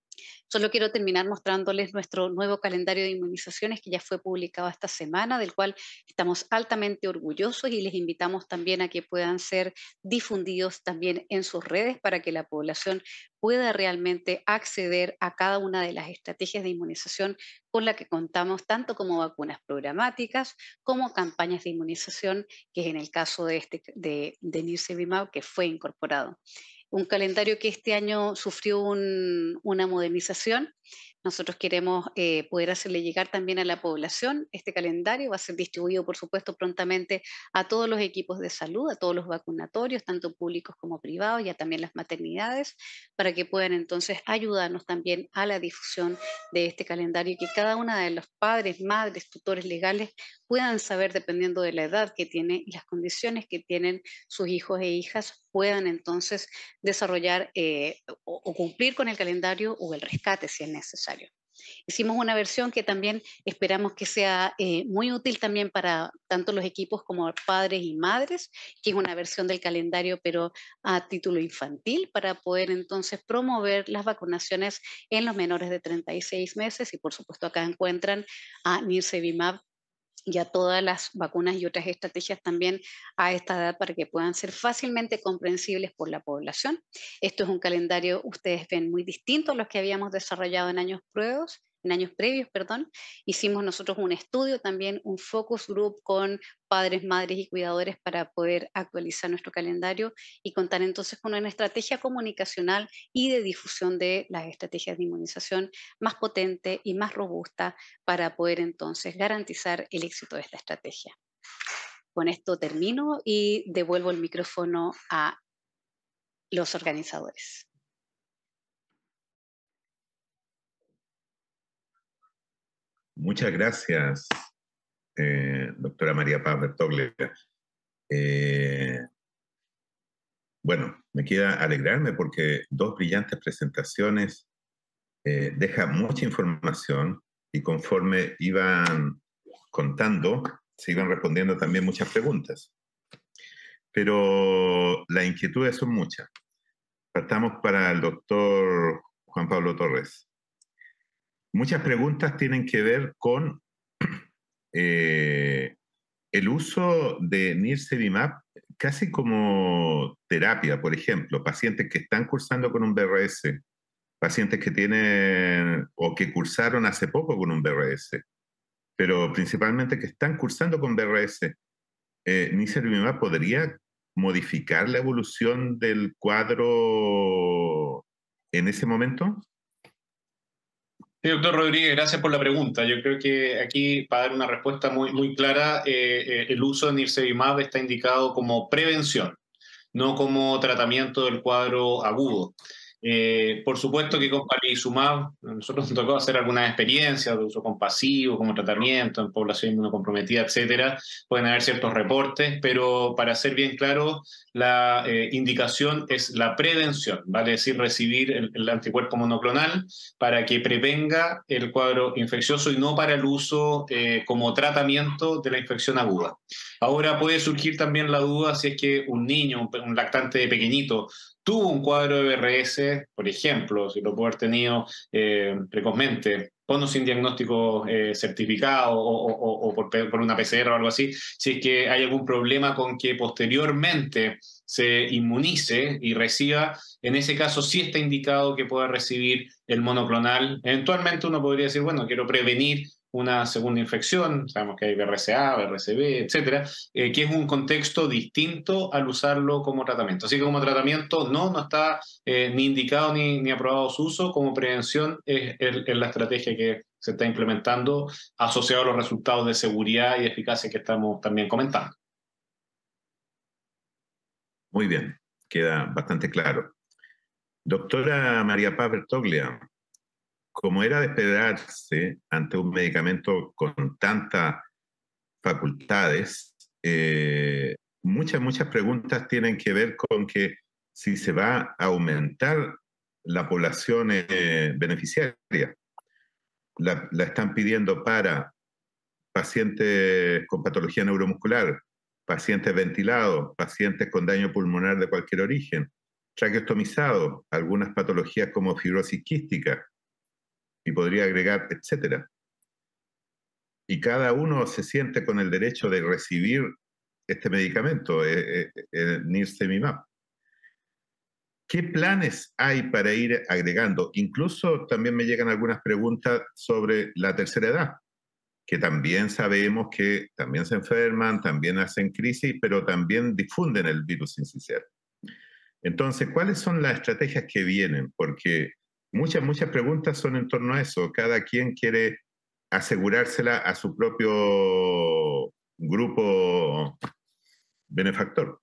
Solo quiero terminar mostrándoles nuestro nuevo calendario de inmunizaciones que ya fue publicado esta semana, del cual estamos altamente orgullosos y les invitamos también a que puedan ser difundidos también en sus redes para que la población pueda realmente acceder a cada una de las estrategias de inmunización con la que contamos, tanto como vacunas programáticas como campañas de inmunización, que es en el caso de, este, de, de nirsevimab, que fue incorporado. Un calendario que este año sufrió un, una modernización. Nosotros queremos eh, poder hacerle llegar también a la población este calendario. Va a ser distribuido, por supuesto, prontamente a todos los equipos de salud, a todos los vacunatorios, tanto públicos como privados, y a también las maternidades, para que puedan entonces ayudarnos también a la difusión de este calendario y que cada una de los padres, madres, tutores legales puedan saber, dependiendo de la edad que tiene y las condiciones que tienen sus hijos e hijas, puedan entonces desarrollar eh, o, o cumplir con el calendario o el rescate si es necesario. Hicimos una versión que también esperamos que sea eh, muy útil también para tanto los equipos como padres y madres, que es una versión del calendario pero a título infantil para poder entonces promover las vacunaciones en los menores de treinta y seis meses y por supuesto acá encuentran a nirsevimab y a todas las vacunas y otras estrategias también a esta edad para que puedan ser fácilmente comprensibles por la población. Esto es un calendario, ustedes ven, muy distinto a los que habíamos desarrollado en años previos, en años previos, perdón. Hicimos nosotros un estudio también, un focus group con padres, madres y cuidadores para poder actualizar nuestro calendario y contar entonces con una estrategia comunicacional y de difusión de las estrategias de inmunización más potente y más robusta para poder entonces garantizar el éxito de esta estrategia. Con esto termino y devuelvo el micrófono a los organizadores. Muchas gracias, eh, doctora María Paz Bertoglia. Eh, bueno, me queda alegrarme porque dos brillantes presentaciones eh, dejan mucha información y conforme iban contando, se iban respondiendo también muchas preguntas. Pero las inquietudes son muchas. Partamos para el doctor Juan Pablo Torres. Muchas preguntas tienen que ver con eh, el uso de nirsevimab casi como terapia, por ejemplo, pacientes que están cursando con un B R S, pacientes que tienen o que cursaron hace poco con un B R S, pero principalmente que están cursando con B R S. Eh, nirsevimab podría modificar la evolución del cuadro en ese momento. Sí, doctor Rodríguez, gracias por la pregunta. Yo creo que aquí, para dar una respuesta muy, muy clara, eh, eh, el uso de nirsevimab está indicado como prevención, no como tratamiento del cuadro agudo. Eh, por supuesto que con palivizumab, nosotros nos tocó hacer algunas experiencias de uso compasivo, como tratamiento en población inmunocomprometida, etcétera. Pueden haber ciertos reportes, pero para ser bien claro, la eh, indicación es la prevención, vale decir, recibir el, el anticuerpo monoclonal para que prevenga el cuadro infeccioso y no para el uso eh, como tratamiento de la infección aguda. Ahora puede surgir también la duda si es que un niño, un, un lactante pequeñito, tuvo un cuadro de B R S, por ejemplo, si lo pudo haber tenido eh, precozmente, con o sin diagnóstico eh, certificado o, o, o por, por una P C R o algo así, si es que hay algún problema con que posteriormente se inmunice y reciba, en ese caso sí está indicado que pueda recibir el monoclonal. Eventualmente uno podría decir, bueno, quiero prevenir una segunda infección, sabemos que hay B R C A, B R C B, etcétera, eh, que es un contexto distinto al usarlo como tratamiento. Así que como tratamiento no, no está eh, ni indicado ni, ni aprobado su uso, como prevención es, es, es la estrategia que se está implementando asociado a los resultados de seguridad y eficacia que estamos también comentando. Muy bien, queda bastante claro. Doctora María Paz Bertoglia, como era de esperarse ante un medicamento con tantas facultades, eh, muchas, muchas preguntas tienen que ver con que si se va a aumentar la población eh, beneficiaria. La, la están pidiendo para pacientes con patología neuromuscular, pacientes ventilados, pacientes con daño pulmonar de cualquier origen, traqueostomizados, algunas patologías como fibrosis quística, y podría agregar, etcétera. Y cada uno se siente con el derecho de recibir este medicamento, eh, eh, el Nirsevimab. ¿Qué planes hay para ir agregando? Incluso también me llegan algunas preguntas sobre la tercera edad, que también sabemos que también se enferman, también hacen crisis, pero también difunden el virus sincicial. Entonces, ¿cuáles son las estrategias que vienen? Porque muchas, muchas preguntas son en torno a eso. Cada quien quiere asegurársela a su propio grupo benefactor.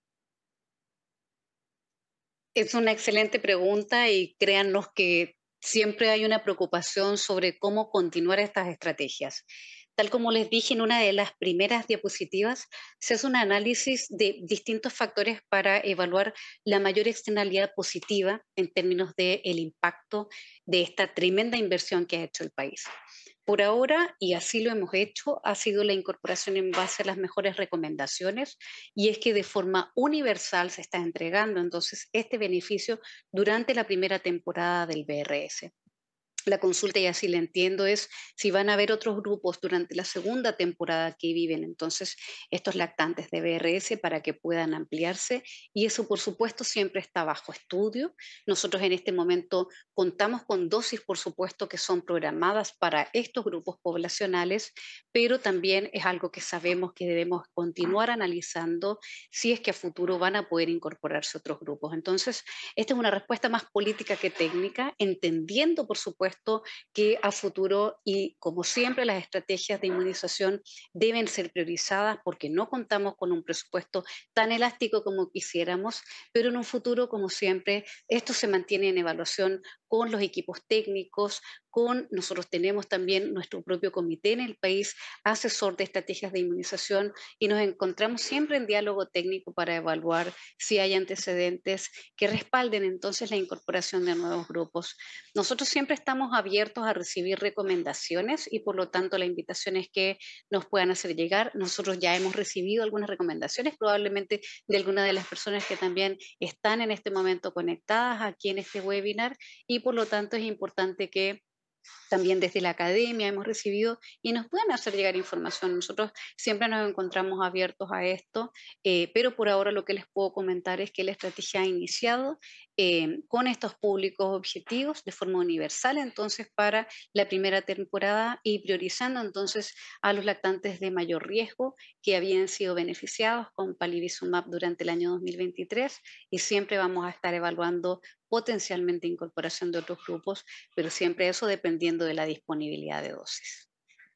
Es una excelente pregunta y créannos que siempre hay una preocupación sobre cómo continuar estas estrategias. Tal como les dije en una de las primeras diapositivas, se hace un análisis de distintos factores para evaluar la mayor externalidad positiva en términos del impacto de esta tremenda inversión que ha hecho el país. Por ahora, y así lo hemos hecho, ha sido la incorporación en base a las mejores recomendaciones y es que de forma universal se está entregando entonces este beneficio durante la primera temporada del B R S. La consulta, y así la entiendo, es si van a haber otros grupos durante la segunda temporada que viven entonces estos lactantes de B R S para que puedan ampliarse y eso por supuesto siempre está bajo estudio. Nosotros en este momento contamos con dosis por supuesto que son programadas para estos grupos poblacionales, pero también es algo que sabemos que debemos continuar analizando si es que a futuro van a poder incorporarse otros grupos. Entonces, esta es una respuesta más política que técnica, entendiendo por supuesto que a futuro y como siempre las estrategias de inmunización deben ser priorizadas porque no contamos con un presupuesto tan elástico como quisiéramos, pero en un futuro, como siempre, esto se mantiene en evaluación con los equipos técnicos, con nosotros tenemos también nuestro propio comité en el país, asesor de estrategias de inmunización y nos encontramos siempre en diálogo técnico para evaluar si hay antecedentes que respalden entonces la incorporación de nuevos grupos. Nosotros siempre estamos abiertos a recibir recomendaciones y por lo tanto la invitación es que nos puedan hacer llegar. Nosotros ya hemos recibido algunas recomendaciones, probablemente de alguna de las personas que también están en este momento conectadas aquí en este webinar y por lo tanto es importante que también desde la academia hemos recibido y nos pueden hacer llegar información. Nosotros siempre nos encontramos abiertos a esto, eh, pero por ahora lo que les puedo comentar es que la estrategia ha iniciado eh, con estos públicos objetivos de forma universal, entonces para la primera temporada y priorizando entonces a los lactantes de mayor riesgo que habían sido beneficiados con palivizumab durante el año dos mil veintitrés y siempre vamos a estar evaluando potencialmente incorporación de otros grupos, pero siempre eso dependiendo de la disponibilidad de dosis.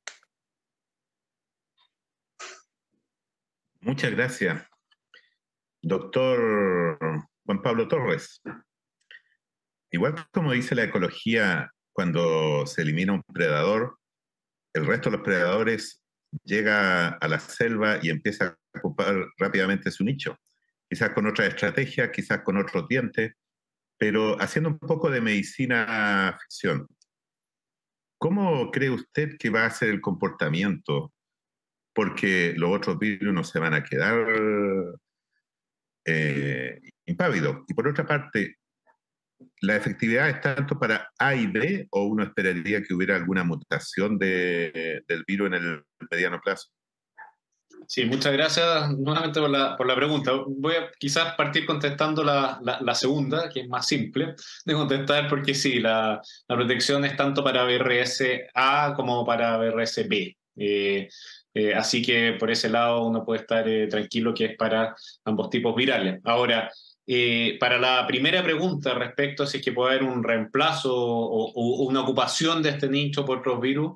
Muchas gracias, doctor Juan Pablo Torres. Igual como dice la ecología, cuando se elimina un predador, el resto de los predadores llega a la selva y empieza a ocupar rápidamente su nicho. Quizás con otra estrategia, quizás con otros dientes, pero haciendo un poco de medicina ficción. ¿Cómo cree usted que va a ser el comportamiento? Porque los otros virus no se van a quedar eh, impávidos. Y por otra parte, ¿la efectividad es tanto para A y B o uno esperaría que hubiera alguna mutación de, del virus en el mediano plazo? Sí, muchas gracias nuevamente por la, por la pregunta. Voy a quizás partir contestando la, la, la segunda, que es más simple de contestar, porque sí, la, la protección es tanto para B R S A como para B R S B. Eh, eh, así que por ese lado uno puede estar eh, tranquilo que es para ambos tipos virales. Ahora, eh, para la primera pregunta respecto a si es que puede haber un reemplazo o, o una ocupación de este nicho por otros virus,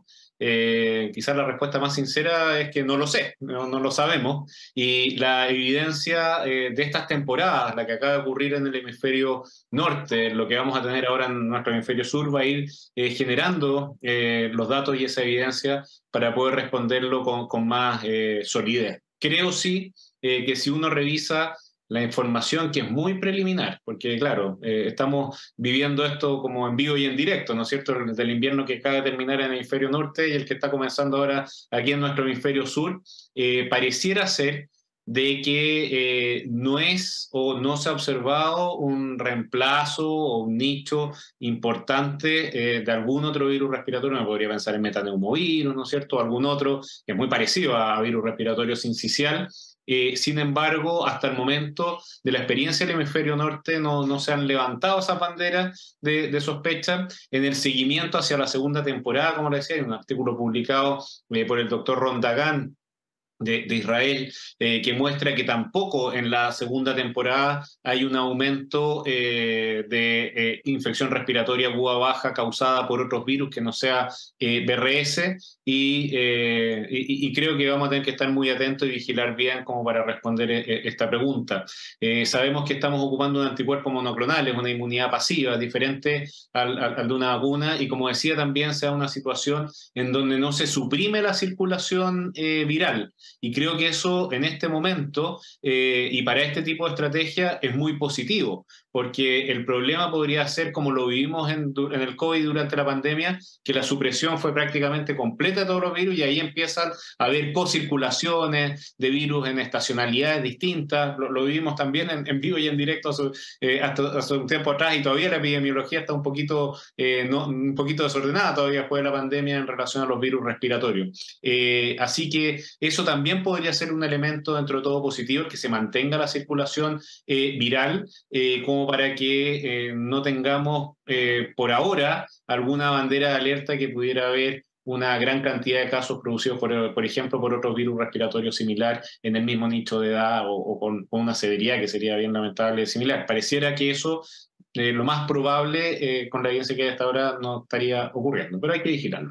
eh, quizás la respuesta más sincera es que no lo sé, no, no lo sabemos. Y la evidencia eh, de estas temporadas, la que acaba de ocurrir en el hemisferio norte, lo que vamos a tener ahora en nuestro hemisferio sur, va a ir eh, generando eh, los datos y esa evidencia para poder responderlo con, con más eh, solidez. Creo sí eh, que si uno revisa la información, que es muy preliminar, porque claro, eh, estamos viviendo esto como en vivo y en directo, ¿no es cierto? Del invierno que acaba de terminar en el hemisferio norte y el que está comenzando ahora aquí en nuestro hemisferio sur, eh, pareciera ser de que eh, no es o no se ha observado un reemplazo o un nicho importante eh, de algún otro virus respiratorio. Me podría pensar en metaneumovirus, ¿no es cierto? O algún otro que es muy parecido a virus respiratorio sincicial. Eh, sin embargo, hasta el momento de la experiencia del hemisferio norte no, no se han levantado esas banderas de, de sospecha. En el seguimiento hacia la segunda temporada, como le decía, hay un artículo publicado eh, por el doctor Ron Dagan de, de Israel, eh, que muestra que tampoco en la segunda temporada hay un aumento eh, de eh, infección respiratoria aguda baja causada por otros virus que no sea eh, B R S, y, eh, y, y creo que vamos a tener que estar muy atentos y vigilar bien como para responder eh, esta pregunta. Eh, sabemos que estamos ocupando un anticuerpo monoclonal, es una inmunidad pasiva, diferente al, al, al de una vacuna, y como decía, también se da una situación en donde no se suprime la circulación eh, viral. Y creo que eso en este momento eh, y para este tipo de estrategia es muy positivo, porque el problema podría ser como lo vivimos en, en el COVID durante la pandemia, que la supresión fue prácticamente completa de todos los virus y ahí empiezan a haber cocirculaciones de virus en estacionalidades distintas. Lo, lo vivimos también en, en vivo y en directo eh, hasta hace un tiempo atrás, y todavía la epidemiología está un poquito, eh, no, un poquito desordenada todavía después de la pandemia en relación a los virus respiratorios. Eh, así que eso también podría ser un elemento dentro de todo positivo, que se mantenga la circulación eh, viral, eh, como para que eh, no tengamos eh, por ahora alguna bandera de alerta que pudiera haber una gran cantidad de casos producidos, por, por ejemplo, por otros virus respiratorios similar en el mismo nicho de edad o, o con, con, una severidad que sería bien lamentable similar. Pareciera que eso, eh, lo más probable, eh, con la evidencia que hay hasta ahora, no estaría ocurriendo, pero hay que vigilarlo.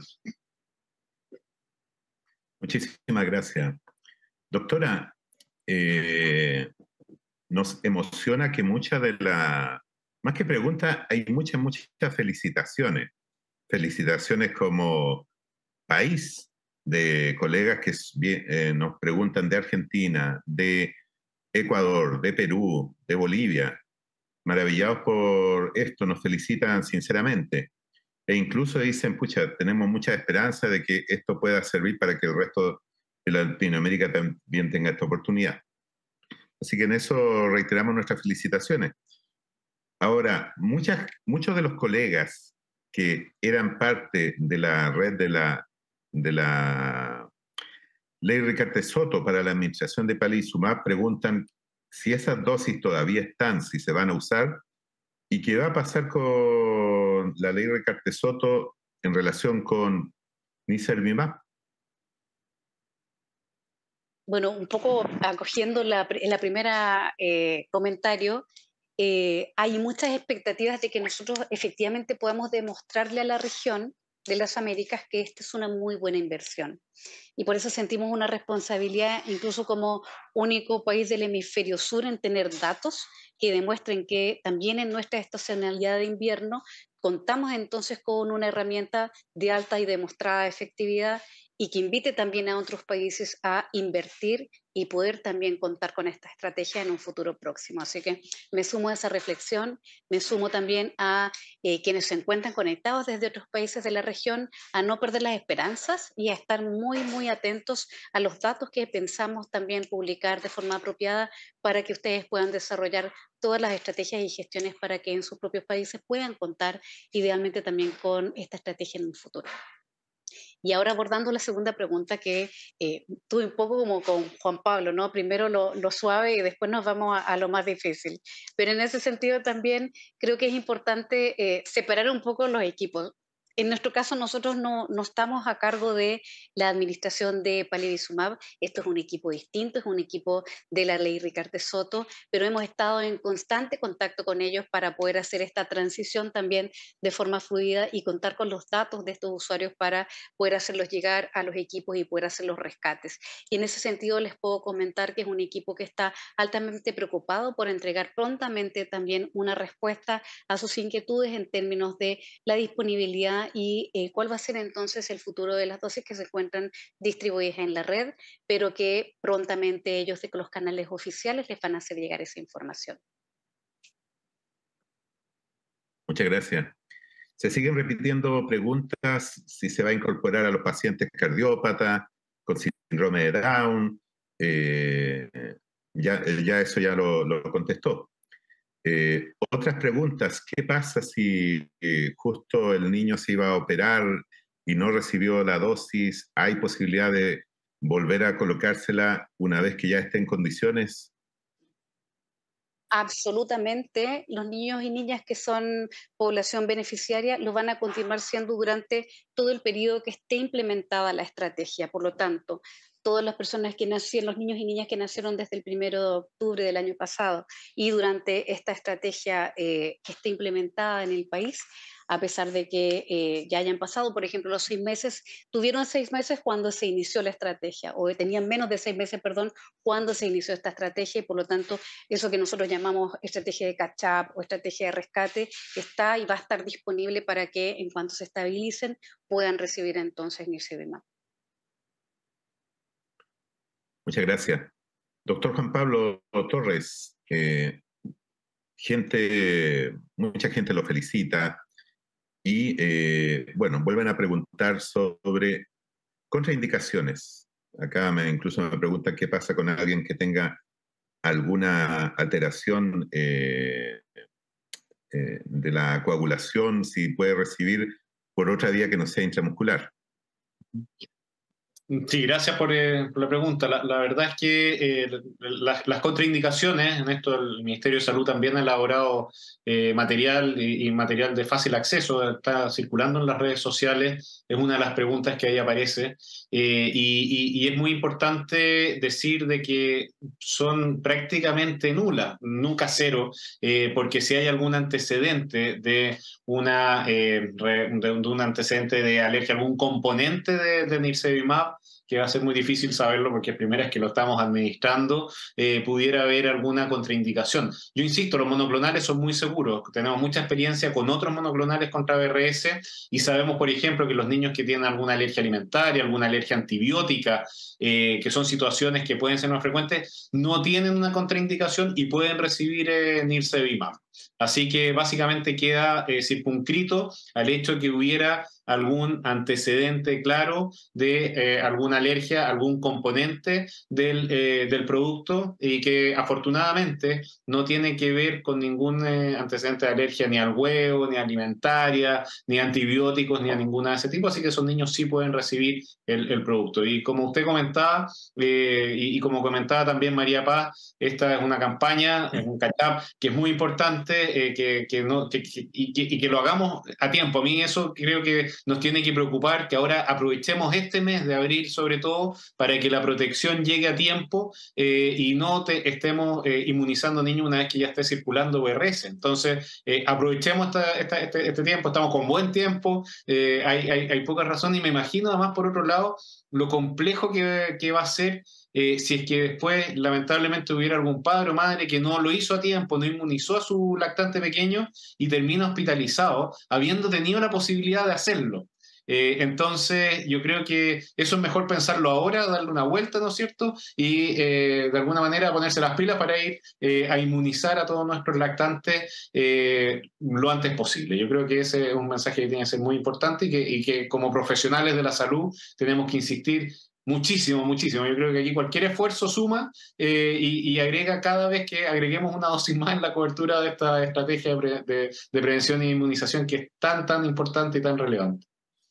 Muchísimas gracias. Doctora, eh, nos emociona que muchas de las, más que preguntas, hay muchas, muchas felicitaciones. Felicitaciones como país, de colegas que eh, nos preguntan de Argentina, de Ecuador, de Perú, de Bolivia, maravillados por esto, nos felicitan sinceramente. E incluso dicen, pucha, tenemos mucha esperanza de que esto pueda servir para que el resto de Latinoamérica también tenga esta oportunidad. Así que en eso reiteramos nuestras felicitaciones. Ahora, muchas, muchos de los colegas que eran parte de la red de la, de la ley Ricaurte-Soto para la administración de Palizumab preguntan si esas dosis todavía están, si se van a usar, y qué va a pasar con la ley Ricaurte-Soto en relación con Nirsevimab. Bueno, un poco acogiendo la, la primera eh, comentario, eh, hay muchas expectativas de que nosotros efectivamente podamos demostrarle a la región de las Américas que esta es una muy buena inversión. Y por eso sentimos una responsabilidad, incluso como único país del hemisferio sur, en tener datos que demuestren que también en nuestra estacionalidad de invierno contamos entonces con una herramienta de alta y demostrada efectividad y que invite también a otros países a invertir y poder también contar con esta estrategia en un futuro próximo. Así que me sumo a esa reflexión, me sumo también a eh, quienes se encuentran conectados desde otros países de la región, a no perder las esperanzas y a estar muy, muy atentos a los datos que pensamos también publicar de forma apropiada para que ustedes puedan desarrollar todas las estrategias y gestiones para que en sus propios países puedan contar idealmente también con esta estrategia en un futuro. Y ahora abordando la segunda pregunta que eh, tuve un poco como con Juan Pablo, ¿no? Primero lo, lo suave y después nos vamos a, a, lo más difícil. Pero en ese sentido también creo que es importante eh, separar un poco los equipos. En nuestro caso, nosotros no, no estamos a cargo de la administración de Palivizumab. Esto es un equipo distinto, es un equipo de la ley Ricardo Soto, pero hemos estado en constante contacto con ellos para poder hacer esta transición también de forma fluida y contar con los datos de estos usuarios para poder hacerlos llegar a los equipos y poder hacer los rescates. Y en ese sentido les puedo comentar que es un equipo que está altamente preocupado por entregar prontamente también una respuesta a sus inquietudes en términos de la disponibilidad y eh, cuál va a ser entonces el futuro de las dosis que se encuentran distribuidas en la red, pero que prontamente ellos de los canales oficiales les van a hacer llegar esa información. Muchas gracias. Se siguen repitiendo preguntas si se va a incorporar a los pacientes cardiópatas con síndrome de Down. Eh, ya, ya eso ya lo, lo contestó. Eh, otras preguntas, ¿qué pasa si eh, justo el niño se iba a operar y no recibió la dosis? ¿Hay posibilidad de volver a colocársela una vez que ya esté en condiciones? Absolutamente, los niños y niñas que son población beneficiaria lo van a continuar siendo durante todo el periodo que esté implementada la estrategia. Por lo tanto, todas las personas que nacieron, los niños y niñas que nacieron desde el primero de octubre del año pasado y durante esta estrategia eh, que esté implementada en el país, a pesar de que eh, ya hayan pasado, por ejemplo, los seis meses, tuvieron seis meses cuando se inició la estrategia, o tenían menos de seis meses, perdón, cuando se inició esta estrategia, y por lo tanto, eso que nosotros llamamos estrategia de catch-up o estrategia de rescate, está y va a estar disponible para que en cuanto se estabilicen puedan recibir entonces nirsevimab. Muchas gracias. Doctor Juan Pablo Torres, eh, gente, mucha gente lo felicita y, eh, bueno, vuelven a preguntar sobre contraindicaciones. Acá me, incluso me preguntan qué pasa con alguien que tenga alguna alteración eh, eh, de la coagulación, si puede recibir por otra vía que no sea intramuscular. Sí, gracias por, eh, por la pregunta. La, la verdad es que eh, las, las contraindicaciones, en esto el Ministerio de Salud también ha elaborado eh, material y, y material de fácil acceso, está circulando en las redes sociales, es una de las preguntas que ahí aparece, eh, y, y, y es muy importante decir de que son prácticamente nulas, nunca cero, eh, porque si hay algún antecedente de, una, eh, de, de un antecedente de alergia a algún componente de, de nirsevimab, que va a ser muy difícil saberlo porque primero es que lo estamos administrando, eh, pudiera haber alguna contraindicación. Yo insisto, los monoclonales son muy seguros, tenemos mucha experiencia con otros monoclonales contra B R S y sabemos, por ejemplo, que los niños que tienen alguna alergia alimentaria, alguna alergia antibiótica, eh, que son situaciones que pueden ser más frecuentes, no tienen una contraindicación y pueden recibir eh, nirsevimab. Así que básicamente queda eh, circunscrito al hecho de que hubiera algún antecedente claro de eh, alguna alergia, algún componente del, eh, del producto y que afortunadamente no tiene que ver con ningún eh, antecedente de alergia ni al huevo, ni alimentaria, ni antibióticos, ni a ninguna de ese tipo, así que esos niños sí pueden recibir el, el producto. Y como usted comentaba, eh, y, y como comentaba también María Paz, esta es una campaña, es un catch-up que es muy importante, eh, que, que no, que, que, y, que, y que lo hagamos a tiempo. A mí eso creo que nos tiene que preocupar, que ahora aprovechemos este mes de abril sobre todo para que la protección llegue a tiempo eh, y no te estemos eh, inmunizando niños una vez que ya esté circulando B R S. Entonces, eh, aprovechemos esta, esta, este, este tiempo, estamos con buen tiempo, eh, hay, hay, hay pocas razones y me imagino además por otro lado lo complejo que, que va a ser Eh, si es que después lamentablemente hubiera algún padre o madre que no lo hizo a tiempo, no inmunizó a su lactante pequeño y termina hospitalizado habiendo tenido la posibilidad de hacerlo. Eh, entonces, yo creo que eso es mejor pensarlo ahora, darle una vuelta, ¿no es cierto? Y eh, de alguna manera ponerse las pilas para ir eh, a inmunizar a todos nuestros lactantes eh, lo antes posible. Yo creo que ese es un mensaje que tiene que ser muy importante y que, y que como profesionales de la salud tenemos que insistir muchísimo, muchísimo. Yo creo que aquí cualquier esfuerzo suma eh, y, y agrega cada vez que agreguemos una dosis más en la cobertura de esta estrategia de, pre, de, de prevención e inmunización que es tan, tan importante y tan relevante.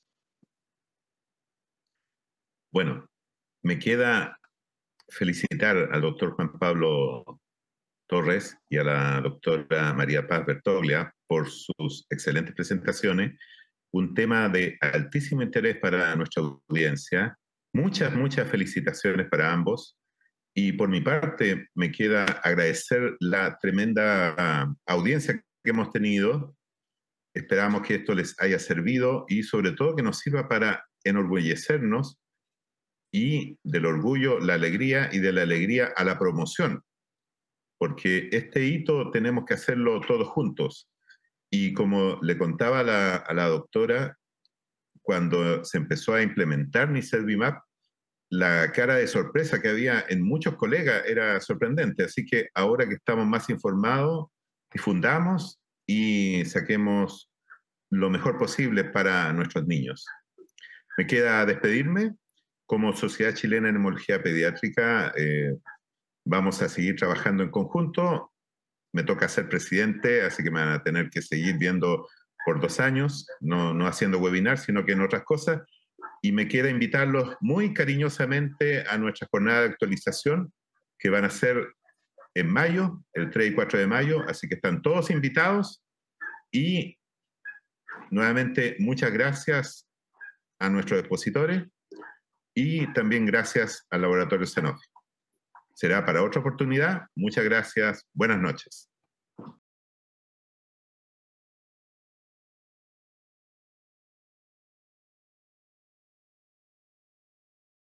Bueno, me queda felicitar al doctor Juan Pablo Torres y a la doctora María Paz Bertoglia por sus excelentes presentaciones. Un tema de altísimo interés para nuestra audiencia. Muchas, muchas felicitaciones para ambos. Y por mi parte, me queda agradecer la tremenda audiencia que hemos tenido. Esperamos que esto les haya servido y sobre todo que nos sirva para enorgullecernos y del orgullo, la alegría y de la alegría a la promoción. Porque este hito tenemos que hacerlo todos juntos. Y como le contaba a la, a la doctora, cuando se empezó a implementar Nirsevimab, la cara de sorpresa que había en muchos colegas era sorprendente. Así que ahora que estamos más informados, difundamos y saquemos lo mejor posible para nuestros niños. Me queda despedirme. Como Sociedad Chilena de Neumología Pediátrica, eh, vamos a seguir trabajando en conjunto. Me toca ser presidente, así que me van a tener que seguir viendo por dos años, no, no haciendo webinar, sino que en otras cosas. Y me queda invitarlos muy cariñosamente a nuestra jornada de actualización, que van a ser en mayo, el tres y cuatro de mayo, así que están todos invitados. Y nuevamente, muchas gracias a nuestros expositores y también gracias al Laboratorio Sanofi. Será para otra oportunidad. Muchas gracias. Buenas noches.